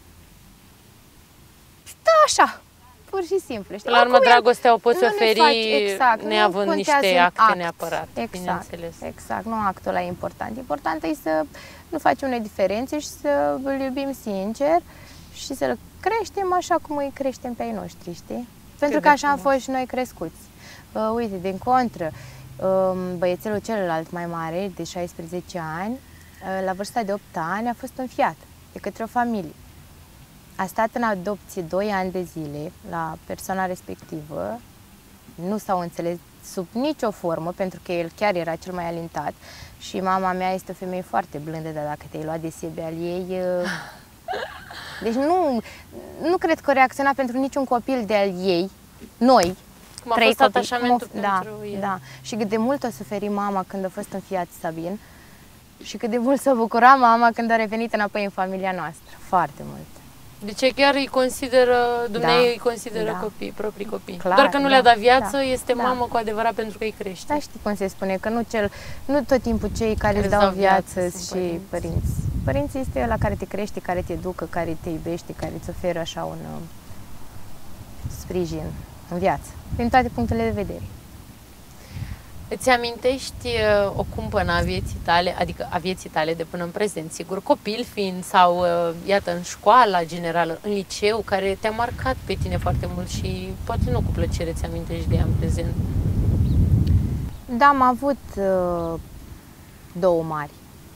Stă așa, pur și simplu. Știi? La urmă, dragostea o poți oferi faci, exact, neavând niște acte act. neapărat, exact, bineînțeles. Exact, nu actul ăla e important. Important e să nu facem unei diferențe și să îl iubim sincer și să-l creștem așa cum îi creștem pe ai noștri, știi? Pentru că așa am fost și noi crescuți. Uh, uite, din contră, uh, băiețelul celălalt mai mare, de șaisprezece ani, uh, la vârsta de opt ani, a fost înfiat de către o familie. A stat în adopție doi ani de zile la persoana respectivă, nu s-au înțeles sub nicio formă, pentru că el chiar era cel mai alintat și mama mea este o femeie foarte blândă, dar dacă te-ai luat de sebe al ei... Uh, deci nu, nu cred că o reacționa pentru niciun copil de al ei, noi, cum a trei fost copii, atașamentul cum a, pentru da, el. Da. Și cât de mult a suferit mama când a fost înfiat Sabin și cât de mult s-a bucurat mama când a revenit înapoi în familia noastră. Foarte mult. Deci chiar îi consideră, dumneavoastră da, îi consideră da. copii, proprii copii. Clar, Doar că nu da, le-a dat viață, da, este da. mamă cu adevărat pentru că îi crește. Da, știi cum se spune, că nu, cel, nu tot timpul cei care îți dau, dau viață, viață și părinți. părinți. Părinții este ăla care te crește, care te educă, care te iubește, care îți oferă așa un uh, sprijin în viață, din toate punctele de vedere. Îți amintești uh, o cumpănă a vieții tale, adică a vieții tale de până în prezent, sigur, copil fiind sau, uh, iată, în școala generală, în liceu, care te-a marcat pe tine foarte mult și poate nu cu plăcere ți amintești de ea în prezent? Da, am avut uh, două mari.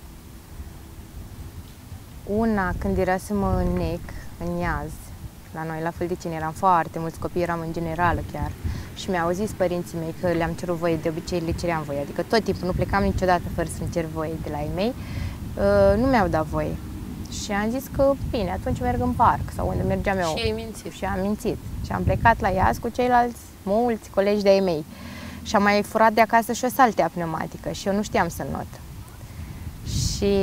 Una când erasem în N E C, în Iaz, la noi, la Fâldicini, eram foarte mulți copii, eram în generală chiar. Și mi-au zis părinții mei că le-am cerut voie, de obicei le ceream voie, adică tot timpul, nu plecam niciodată fără să-mi cer voie de la ei mei, uh, nu mi-au dat voie. Și am zis că, bine, atunci merg în parc sau unde mergeam eu. Și ai mințit. Și am mințit. Și am plecat la Iaz cu ceilalți mulți colegi de-ai mei. Și am mai furat de acasă și o saltea pneumatică și eu nu știam să not. Și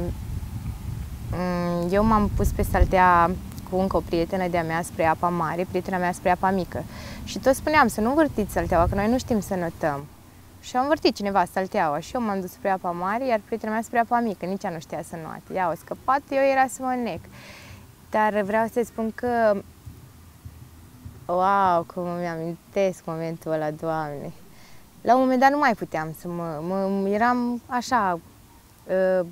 um, eu m-am pus pe saltea cu încă o prietenă de-a mea spre apa mare, prietena mea spre apa mică. Și tot spuneam să nu învârtiți salteaua, că noi nu știm să notăm. Și a învârtit cineva salteaua și eu m-am dus spre apa mare, iar prietena mea spre apa mică, nici ea nu știa să noate. Ea a scăpat, eu era să mă nec. Dar vreau să spun că, wow, cum îmi amintesc momentul ăla, Doamne. La un moment dat nu mai puteam să mă, mă eram așa, uh,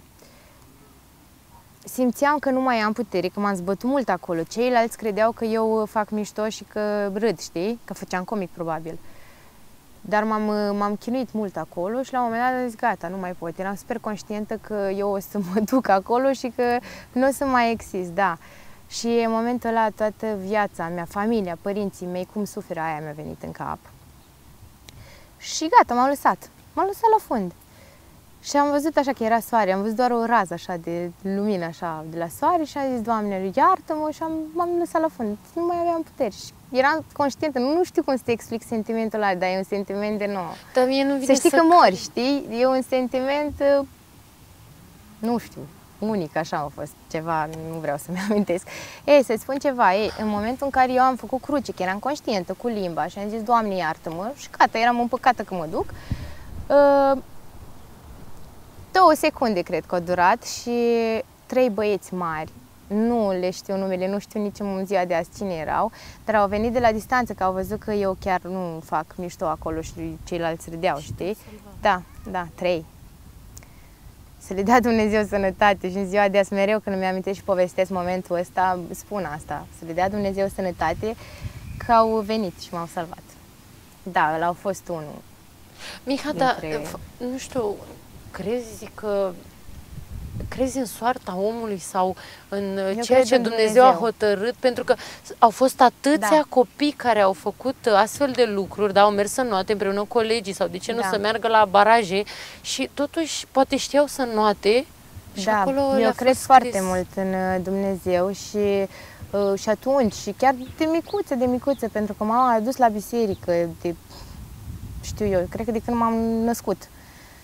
simțeam că nu mai am putere, că m-am zbătut mult acolo. Ceilalți credeau că eu fac mișto și că râd, știi? Că făceam comic, probabil. Dar m-am, m-am chinuit mult acolo și la un moment dat am zis, gata, nu mai pot. Eram super conștientă că eu o să mă duc acolo și că nu o să mai exist, da. Și în momentul ăla toată viața mea, familia, părinții mei, cum suferă, aia mi-a venit în cap. Și gata, m-am lăsat. M-am lăsat la fund. Și am văzut așa că era soare, am văzut doar o rază așa de lumină așa de la soare și am zis, Doamne, iartă-mă, și am, m-am lăsat la fund. Nu mai aveam puteri. Și eram conștientă, nu, nu știu cum să te explic sentimentul ăla, dar e un sentiment de nou. Dar mie nu vine să știi să că mori, știi? E un sentiment, nu știu, unic, așa a fost ceva, nu vreau să-mi amintesc. Ei, să-ți spun ceva, ei, în momentul în care eu am făcut cruce, că eram conștientă cu limba și am zis, Doamne, iartă-mă, și gata, eram împăcată că mă duc, uh, două secunde cred că au durat și trei băieți mari, nu le știu numele, nu știu nici în ziua de azi cine erau, dar au venit de la distanță, că au văzut că eu chiar nu fac mișto acolo și ceilalți râdeau, știi? Da, da, trei. Să le dea Dumnezeu sănătate și în ziua de azi mereu când îmi amintesc și povestesc momentul ăsta, spun asta, să le dea Dumnezeu sănătate că au venit și m-au salvat. Da, ăla au fost unul. Miha, dintre... dar, nu știu, crezi că crezi în soarta omului sau în Eu ceea ce Dumnezeu, Dumnezeu a hotărât? Pentru că au fost atâția da. copii care au făcut astfel de lucruri, da, au mers să noate împreună cu colegii sau de ce nu da. să meargă la baraje și totuși poate știau să noate și da. acolo Eu cred foarte mult în Dumnezeu și, uh, și atunci, și chiar de micuță, de micuță, pentru că m-am adus la biserică, de, știu eu, cred că de când m-am născut.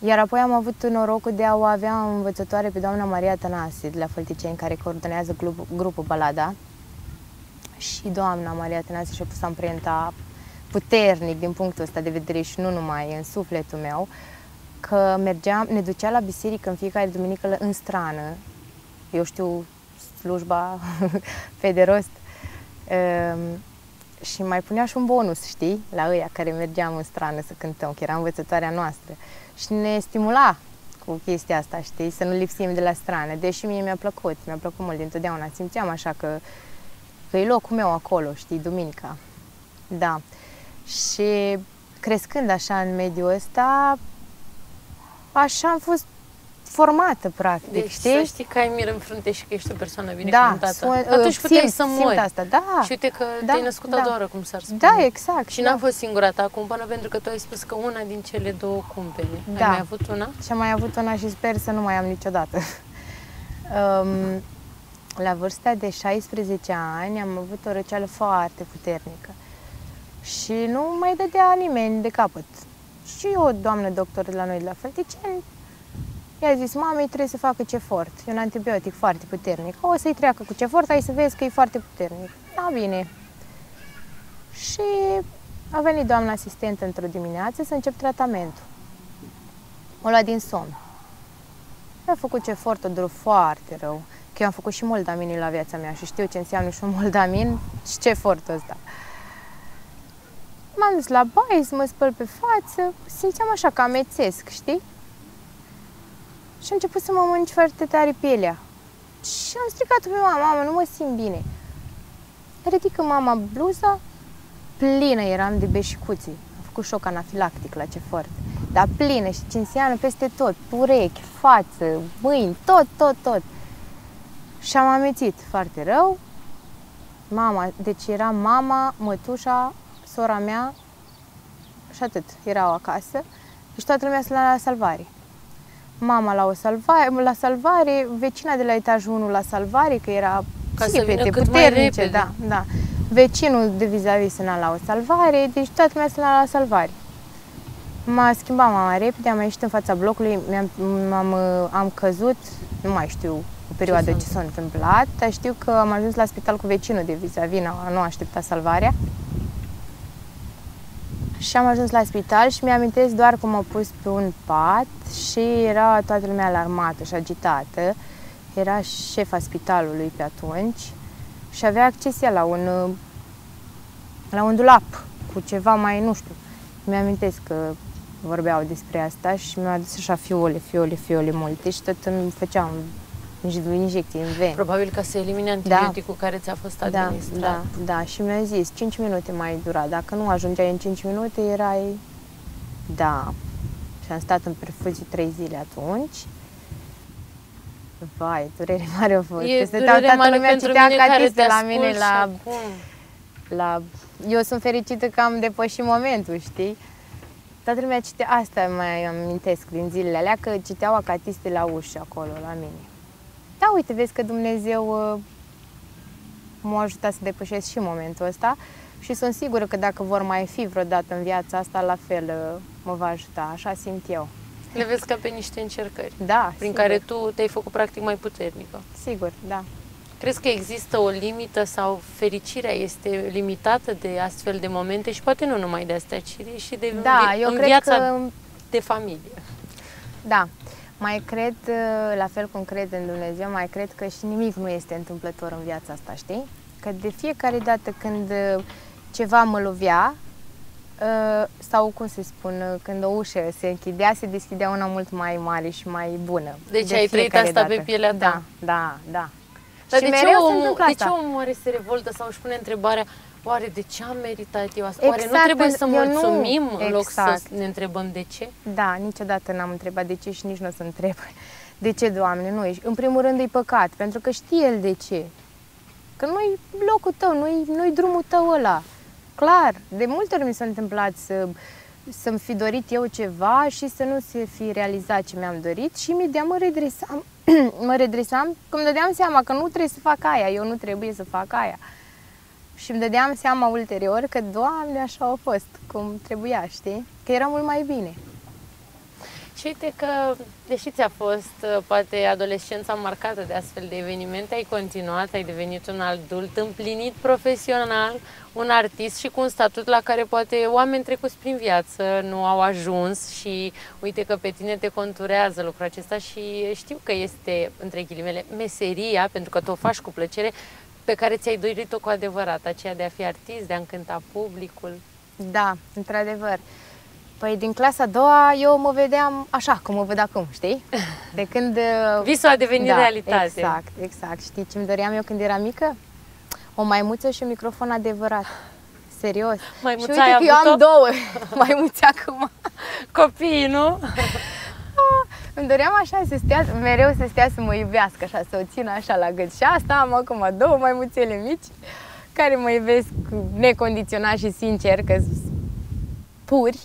Iar apoi am avut norocul de a o avea învățătoare pe doamna Maria Tănase de la Fălticeni, care coordonează grup, grupul Balada. Și doamna Maria Tănase și-a pus amprenta puternic din punctul ăsta de vedere și nu numai în sufletul meu, că mergeam, ne ducea la biserică în fiecare duminică în strană. Eu știu slujba pe de rost. Um, și mai punea și un bonus, știi, la ăia care mergeam în strană să cântăm, că era învățătoarea noastră. Și ne stimula cu chestia asta, știi, să nu lipsim de la strană. Deși mie mi-a plăcut, mi-a plăcut mult dintotdeauna. Simțeam așa că, că e locul meu acolo, știi, duminica. Da. Și crescând așa în mediul ăsta, așa am fost formată, practic, deci, știi? să știi că ai mir în frunte și că ești o persoană binecuvântată. Da, atunci putem simt, să mori. asta, da. Și uite că da, te-ai născut da. a doua oră, cum s-ar spune. Da, exact. Și da. n-a fost singura ta cumpănă, pentru că tu ai spus că una din cele două cumpene. Da. Ai mai avut una? Și am mai avut una și sper să nu mai am niciodată. um, la vârsta de șaisprezece ani am avut o răceală foarte puternică. Și nu mai dădea nimeni de capăt. Și o doamnă doctor de la noi de la Fălticeni i-a zis, mamei trebuie să facă Cefort. E un antibiotic foarte puternic. O să-i treacă cu Cefort, ai să vezi că e foarte puternic. Da, bine. Și a venit doamna asistentă într-o dimineață să încep tratamentul. O lua din somn. Mi-a făcut Cefort, o dură foarte rău. Că eu am făcut și moldaminii la viața mea și știu ce înseamnă și un moldamin și Cefortul ăsta. M-am dus la baie să mă spăl pe față, simțeam așa că amețesc, știi? Și a început să mă mănânci foarte tare pielea. Și am strigat pe mama, mamă, nu mă simt bine. Ridică mama bluza, plină eram de beșicuții. Am făcut șoc anafilactic la Cefort. Dar plină și ce înseamnă peste tot, urechi, față, mâini, tot, tot, tot. Și am amețit foarte rău. Mama, deci era mama, mătușa, sora mea și atât, erau acasă și toată lumea se la salvare. Mama la o salvare, la salvare, vecina de la etajul unu la salvare, că era ca să vină cât puternice, mai repede. Da, da. Vecinul de vis-a-vis se la o salvare, deci toată lumea se la salvare. M-a schimbat mama repede, am ieșit în fața blocului, am, am, am căzut, nu mai știu o perioadă ce, ce s-a întâmplat, dar știu că am ajuns la spital cu vecinul de vis-a-vis, nu aștepta salvarea. Și am ajuns la spital și mi-amintesc doar cum m-au pus pe un pat și era toată lumea alarmată și agitată. Era șefa spitalului pe atunci și avea accesia la un, la un dulap cu ceva mai, nu știu. Mi-amintesc că vorbeau despre asta și mi-au adus așa fiole, fiole, fiole multe și tot îmi făceam injecții în vene. Probabil ca să elimine antibioticul da. care ți-a fost administrat. Da, da, da. Și mi-a zis, cinci minute mai dura. Dacă nu ajungeai în cinci minute, erai... Da. Și am stat în perfuzii trei zile atunci. Vai, durere mare a fost. E durere mare pentru mine care te la mine la, la... Eu sunt fericită că am depășit momentul, știi? Toată lumea citea... Asta mai amintesc din zilele alea, că citeau acatiste la ușă acolo, la mine. Da, uite, vezi că Dumnezeu uh, m-a ajutat să depășesc și momentul ăsta și sunt sigură că dacă vor mai fi vreodată în viața asta, la fel uh, mă va ajuta, așa simt eu. Le vezi ca pe niște încercări, da, prin sigur. care tu te-ai făcut practic mai puternică. Sigur, da. Crezi că există o limită sau fericirea este limitată de astfel de momente și poate nu numai de astea, ci și de da, în, eu în cred viața că... de familie? Da. Mai cred, la fel cum cred în Dumnezeu, mai cred că și nimic nu este întâmplător în viața asta, știi? Că de fiecare dată când ceva mă lovea, sau cum se spun, când o ușă se închidea, se deschidea una mult mai mare și mai bună. Deci de ai trăit asta dată. pe pielea ta? Da, da, da. Dar și de ce, mereu om, de ce omul oare se revoltă sau își pune întrebarea, oare de ce am meritat eu asta? Exact, oare nu trebuie să mulțumim nu, în loc exact. să ne întrebăm de ce? Da, niciodată n-am întrebat de ce și nici nu o să întreb. De ce, Doamne? Nu ești. În primul rând e păcat, pentru că știe El de ce. Că nu-i locul tău, nu-i, nu-i drumul tău ăla. Clar, de multe ori mi s-a întâmplat să, să-mi fi dorit eu ceva și să nu se fi realizat ce mi-am dorit și imediat mă redresam, mă redresam că îmi dădeam seama că nu trebuie să fac aia, eu nu trebuie să fac aia. Și îmi dădeam seama ulterior că, Doamne, așa a fost, cum trebuia, știi? Că era mult mai bine. Și uite că, deși ți-a fost poate adolescența marcată de astfel de evenimente, ai continuat, ai devenit un adult împlinit profesional, un artist și cu un statut la care poate oameni trecuți prin viață nu au ajuns și uite că pe tine te conturează lucrul acesta și știu că este, între ghilimele, meseria, pentru că tu o faci cu plăcere, pe care ți-ai dorit-o cu adevărat, aceea de a fi artist, de a încânta publicul. Da, într-adevăr. Păi din clasa a doua eu mă vedeam așa cum mă văd acum, știi? De când... Visul a devenit da, realitate. Exact, exact. Știi ce-mi doream eu când eram mică? O maimuță și un microfon adevărat. Serios. Maimuța și uite că eu am două maimuțe acum. Copiii, nu? Îmi doream așa să stea, mereu să stea să mă iubească, așa, să o țin așa la gât. Și asta am acum două maimuțele mici care mă iubesc necondiționat și sincer, că sunt puri.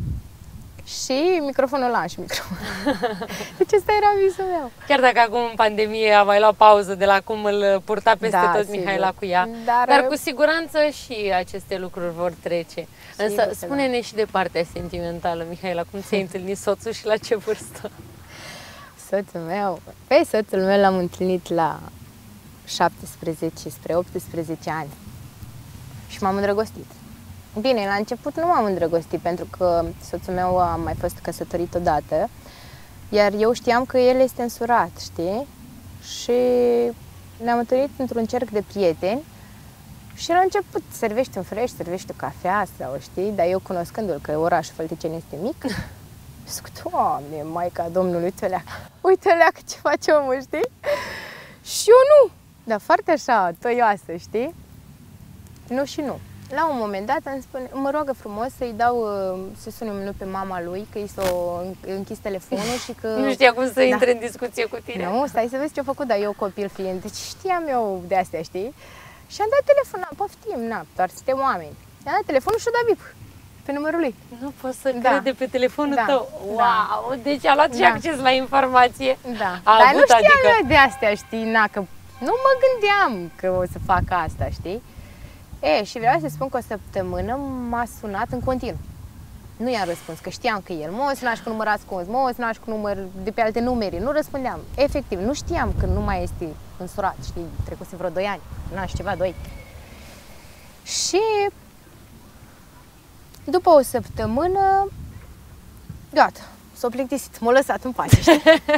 Și microfonul ăla și microfon. Deci ăsta era visul meu. Chiar dacă acum în pandemie a mai luat pauză de la cum îl purta peste da, tot sigur. Mihaela cu ea, dar, dar cu siguranță și aceste lucruri vor trece. Însă spune-ne și de partea sentimentală, Mihaela, cum ți-ai întâlnit soțul și la ce vârstă? Soțul meu? Pe soțul meu l-am întâlnit la șaptesprezece spre optsprezece ani și m-am îndrăgostit. Bine, la început nu m-am îndrăgostit pentru că soțul meu a mai fost căsătorit odată, iar eu știam că el este însurat, știi? Și ne-am întâlnit într-un cerc de prieteni și la început servește un fresh, servește o cafea sau știi, dar eu cunoscându-l că orașul Fălticeni este mic, zic, Doamne, Maica Domnului, uite leacă, uite leacă ce face omul, știi? Și eu nu, dar foarte așa, toioasă, știi? Nu și nu. La un moment dat îmi spune, mă roagă frumos să-i dau, să sun un minut pe mama lui, că i s-o închis telefonul și că... Nu știa cum să da. intre în discuție cu tine. Nu, stai să vezi ce-a făcut, dar eu copil fiind, deci știam eu de astea, știi? Și am dat telefonul, poftim, na, doar suntem oameni. I-am dat telefonul și-o dat bip pe numărul lui. Nu pot să da. crede pe telefonul da. tău. Wow! Da. Deci a luat și da. acces la informație. Da, a dar avut, nu știam adică... eu de astea, știi, na, că nu mă gândeam că o să fac asta, știi? E, și vreau să spun că o săptămână m-a sunat în continuu. Nu i-am răspuns, că știam că el mă suna și cu număr ascuns, mă suna și cu număr de pe alte numere. Nu răspundeam. Efectiv, nu știam că nu mai este însurat, știi, trecuse vreo doi ani, n-aș ceva, doi. Și după o săptămână, gata, s-a plictisit, m-a lăsat în pace, știi?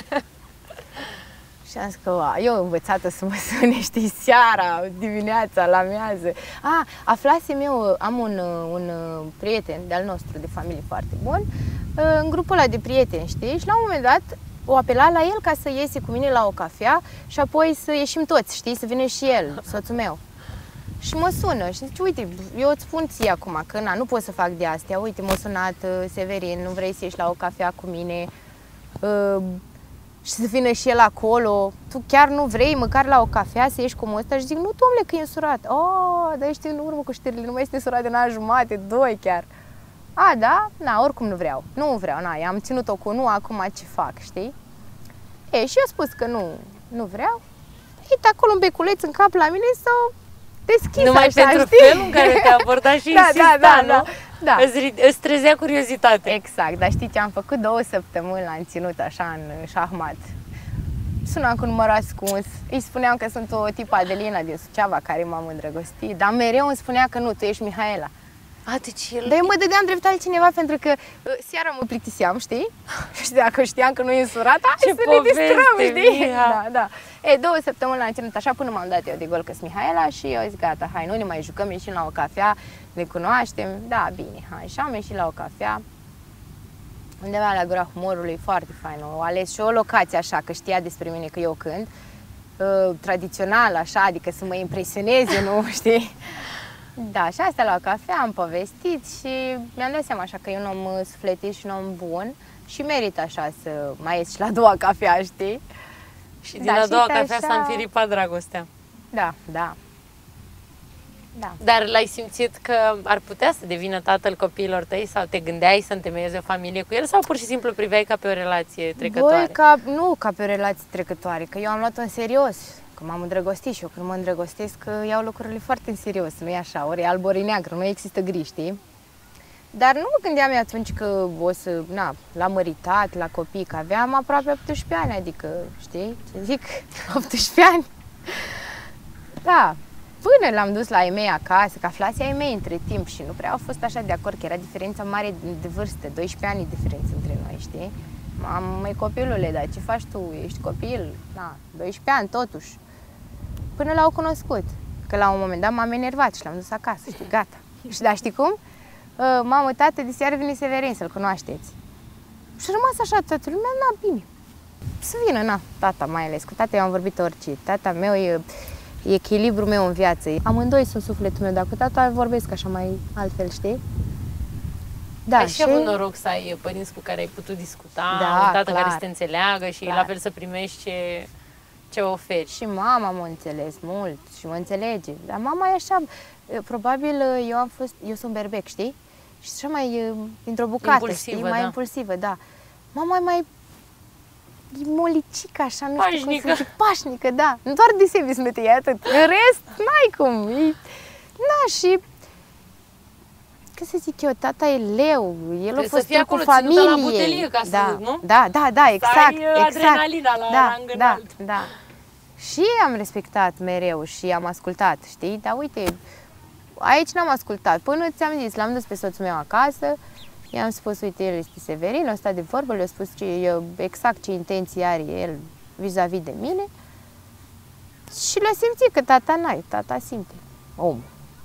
Și am zis că a, eu învățată să mă sune, știi, seara, dimineața, la amiază. A, aflasem eu, am un, un prieten de-al nostru, de familie foarte bun, în grupul ăla de prieteni, știi? Și la un moment dat o apela la el ca să iese cu mine la o cafea și apoi să ieșim toți, știi, să vină și el, soțul meu. Și mă sună și zice, uite, eu îți spun ție acum că na, nu pot să fac de astea, uite, m-a sunat Severin, nu vrei să ieși la o cafea cu mine? Uh, și să vină și el acolo, tu chiar nu vrei măcar la o cafea să ieși cu omul ăsta? Și zic, nu, domnule, că e însurat. Oh, dar ești în urmă cu știrile, nu mai este însurat de n-a jumate, doi chiar. A, da? Na, oricum nu vreau. Nu vreau, na, am ținut-o cu nu, acum ce fac, știi? E, și eu spus că nu, nu vreau. Uite, acolo un beculeț în cap la mine s-a deschis. Numai așa, pentru știi? felul în care te-a abordat și da, insista, da, da, nu? da, da. Îți, îți trezea curiozitatea. Exact, dar știi ce am făcut? Două săptămâni l-am ținut așa în șahmat. Sunam cu număr ascuns, îi spuneam că sunt o tipă Adelina din Suceava care m-am îndrăgostit, dar mereu îmi spunea că nu, tu ești Mihaela. A, deci el... Dar eu mă dădeam drept altcineva pentru că seara mă plictiseam, știi? Și dacă știam că nu e însurat, hai să ne distrăm, știi? Miha. Da, da. E, două săptămâni l-am ținut așa până m-am dat eu de gol că sunt Mihaela și eu zic, gata, hai, nu ne mai jucăm, ieșim la o cafea, ne cunoaștem, da, bine, hai. Și am ieșit la o cafea, undeva la Gura Humorului, foarte fain, o ales și o locație așa, că știa despre mine că eu cânt, uh, tradițional așa, adică să mă impresioneze, nu, știi? Da, și asta la o cafea, am povestit și mi-am dat seama așa că e un om sufletit și un om bun și merită așa să mai ies și la a doua cafea, știi? Și din da, a doua cafea așa... s-a înfiripat dragostea. Da, da. Da. Dar l-ai simțit că ar putea să devină tatăl copiilor tăi sau te gândeai să întemeiezi o familie cu el sau pur și simplu priveai ca pe o relație trecătoare? Băi, ca, nu ca pe o relație trecătoare, că eu am luat-o în serios, că m-am îndrăgostit și eu când mă îndrăgostesc iau lucrurile foarte în serios, nu e așa, ori e alb, ori e neagră, nu există gri, știi? Dar nu mă gândeam eu atunci că o să, na, la măritat, la copii, că aveam aproape optsprezece ani, adică, știi ce zic? optsprezece ani. Da, până l-am dus la ei mei acasă, că aflați ai mei între timp și nu prea au fost așa de acord, că era diferența mare de vârstă, doisprezece ani diferență între noi, știi? Mamă, măi, copilule, dar ce faci tu? Ești copil? Na, doisprezece ani, totuși. Până l-au cunoscut, că la un moment dat m-am enervat și l-am dus acasă, știi, gata. Și da, știi cum? Uh, mamă, tată, de seară vine Severin, să-l cunoașteți. Și a rămas așa toată lumea, na, bine. Să vină, na, tata mai ales, cu tata eu am vorbit orice. Tata meu e, e echilibrul meu în viață. Amândoi sunt sufletul meu, dar cu tata vorbesc așa mai altfel, știi? Da, ai și avut noroc să ai părinți cu care ai putut discuta, da, un tată clar, care să te înțeleagă și clar, la fel să primești ce, ce oferi. Și mama m-a înțeles mult și mă înțelege. Dar mama e așa, probabil eu am fost, eu sunt berbec, știi? Și așa mai, dintr-o bucată, impulsivă, știi? Mai da. impulsivă, da. Mama e mai e molicică, așa, nu pașnică. știu cum să zic, pașnică, da. Nu doar de sebi e atât. În rest, n-ai cum. E... Na, și... Că să zic eu, tata e leu, el a fost cu familie. La butelie, ca da, să, nu? Da, da, da, exact, exact. Adrenalina la da, rang da, înalt. da. Și am respectat mereu și am ascultat, știi? Dar uite, aici n-am ascultat. Până ți-am zis, l-am dus pe soțul meu acasă, i-am spus, uite, el este Severin, a stat de vorbă, le-a spus ce, eu, exact ce intenții are el vis-a-vis de mine și le-a simțit că tata n-ai, tata simte, om.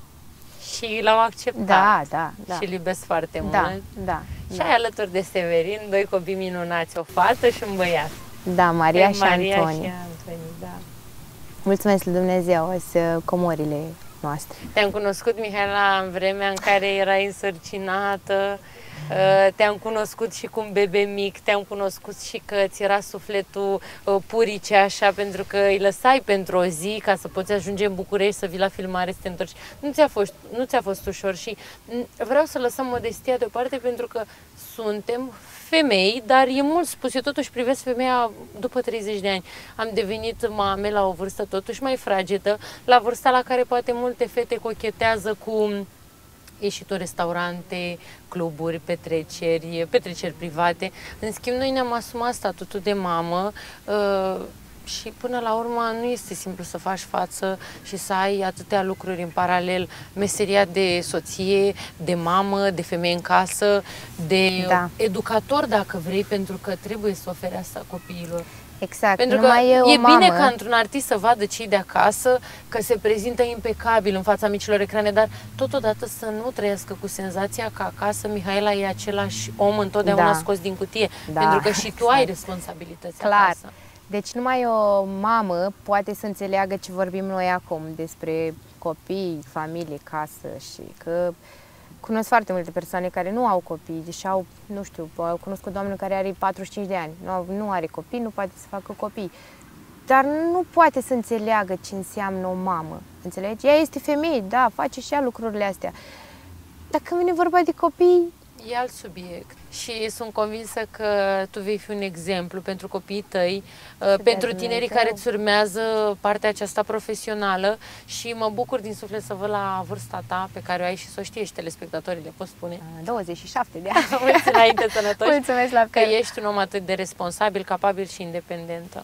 Și l-au acceptat. Da, da, da. Și îl iubesc foarte da, mult. Da, și da. ai alături de Severin doi copii minunați, o fată și un băiat. Da, Maria Pe și Maria Antoni. și Antoni, da. Mulțumesc lui Dumnezeu, sunt comorile noastre. Te-am cunoscut, Mihaela, în vremea în care erai însărcinată, te-am cunoscut și cu un bebe mic, te-am cunoscut și că ți era sufletul purice așa, pentru că îi lăsai pentru o zi ca să poți ajunge în București, să vii la filmare, să te întorci. Nu ți-a fost, nu ți-a fost ușor și vreau să lăsăm modestia deoparte pentru că suntem femei, dar e mult spus, eu totuși privesc femeia după treizeci de ani. Am devenit mame la o vârstă totuși mai fragedă, la vârsta la care poate multe fete cochetează cu ieșit în restaurante, cluburi, petreceri, petreceri private. În schimb, noi ne-am asumat statutul de mamă uh, și până la urmă nu este simplu să faci față și să ai atâtea lucruri în paralel. Meseria de soție, de mamă, de femeie în casă, de da. educator, dacă vrei, pentru că trebuie să oferi asta copiilor. Exact. Pentru că e, e mamă. bine ca într-un artist să vadă cei de acasă că se prezintă impecabil în fața micilor ecrane, dar totodată să nu trăiască cu senzația că acasă Mihaela e același om întotdeauna da. scos din cutie. Da. Pentru că și tu exact. ai responsabilități Clar. acasă. Deci numai o mamă poate să înțeleagă ce vorbim noi acum despre copii, familie, casă și că cunosc foarte multe persoane care nu au copii, deși au, nu știu, cunosc o doamnă care are patruzeci și cinci de ani, nu, nu are copii, nu poate să facă copii, dar nu poate să înțeleagă ce înseamnă o mamă, înțelegi? Ea este femeie, da, face și ea lucrurile astea, dar când vine vorba de copii, e alt subiect și sunt convinsă că tu vei fi un exemplu pentru copiii tăi, și pentru tinerii care îți urmează partea aceasta profesională și mă bucur din suflet să văd la vârsta ta pe care o ai și să o știe și telespectatorii, le pot spune. douăzeci și șapte de ani. Mulți înainte, sănătoși. Mulțumesc la fel. Că ești un om atât de responsabil, capabil și independentă.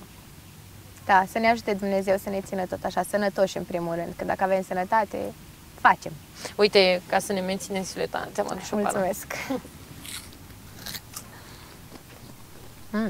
Da, să ne ajute Dumnezeu să ne țină tot așa sănătoși în primul rând, că dacă avem sănătate, facem. Uite, ca să ne menținem sileta, ți-am adus șopară. Mulțumesc. Mm.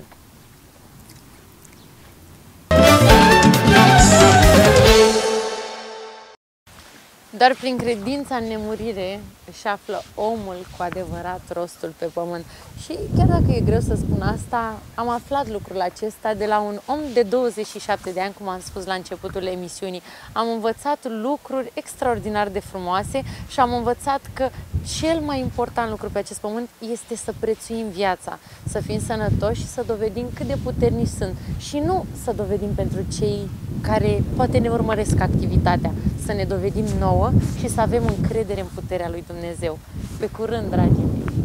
Doar prin credința în nemurire își află omul cu adevărat rostul pe pământ. Și chiar dacă e greu să spun asta, am aflat lucrul acesta de la un om de douăzeci și șapte de ani, cum am spus la începutul emisiunii. Am învățat lucruri extraordinar de frumoase și am învățat că cel mai important lucru pe acest pământ este să prețuim viața, să fim sănătoși și să dovedim cât de puternici sunt. Și nu să dovedim pentru cei care poate ne urmăresc activitatea, să ne dovedim nouă și să avem încredere în puterea lui Dumnezeu. Pe curând, dragii mei!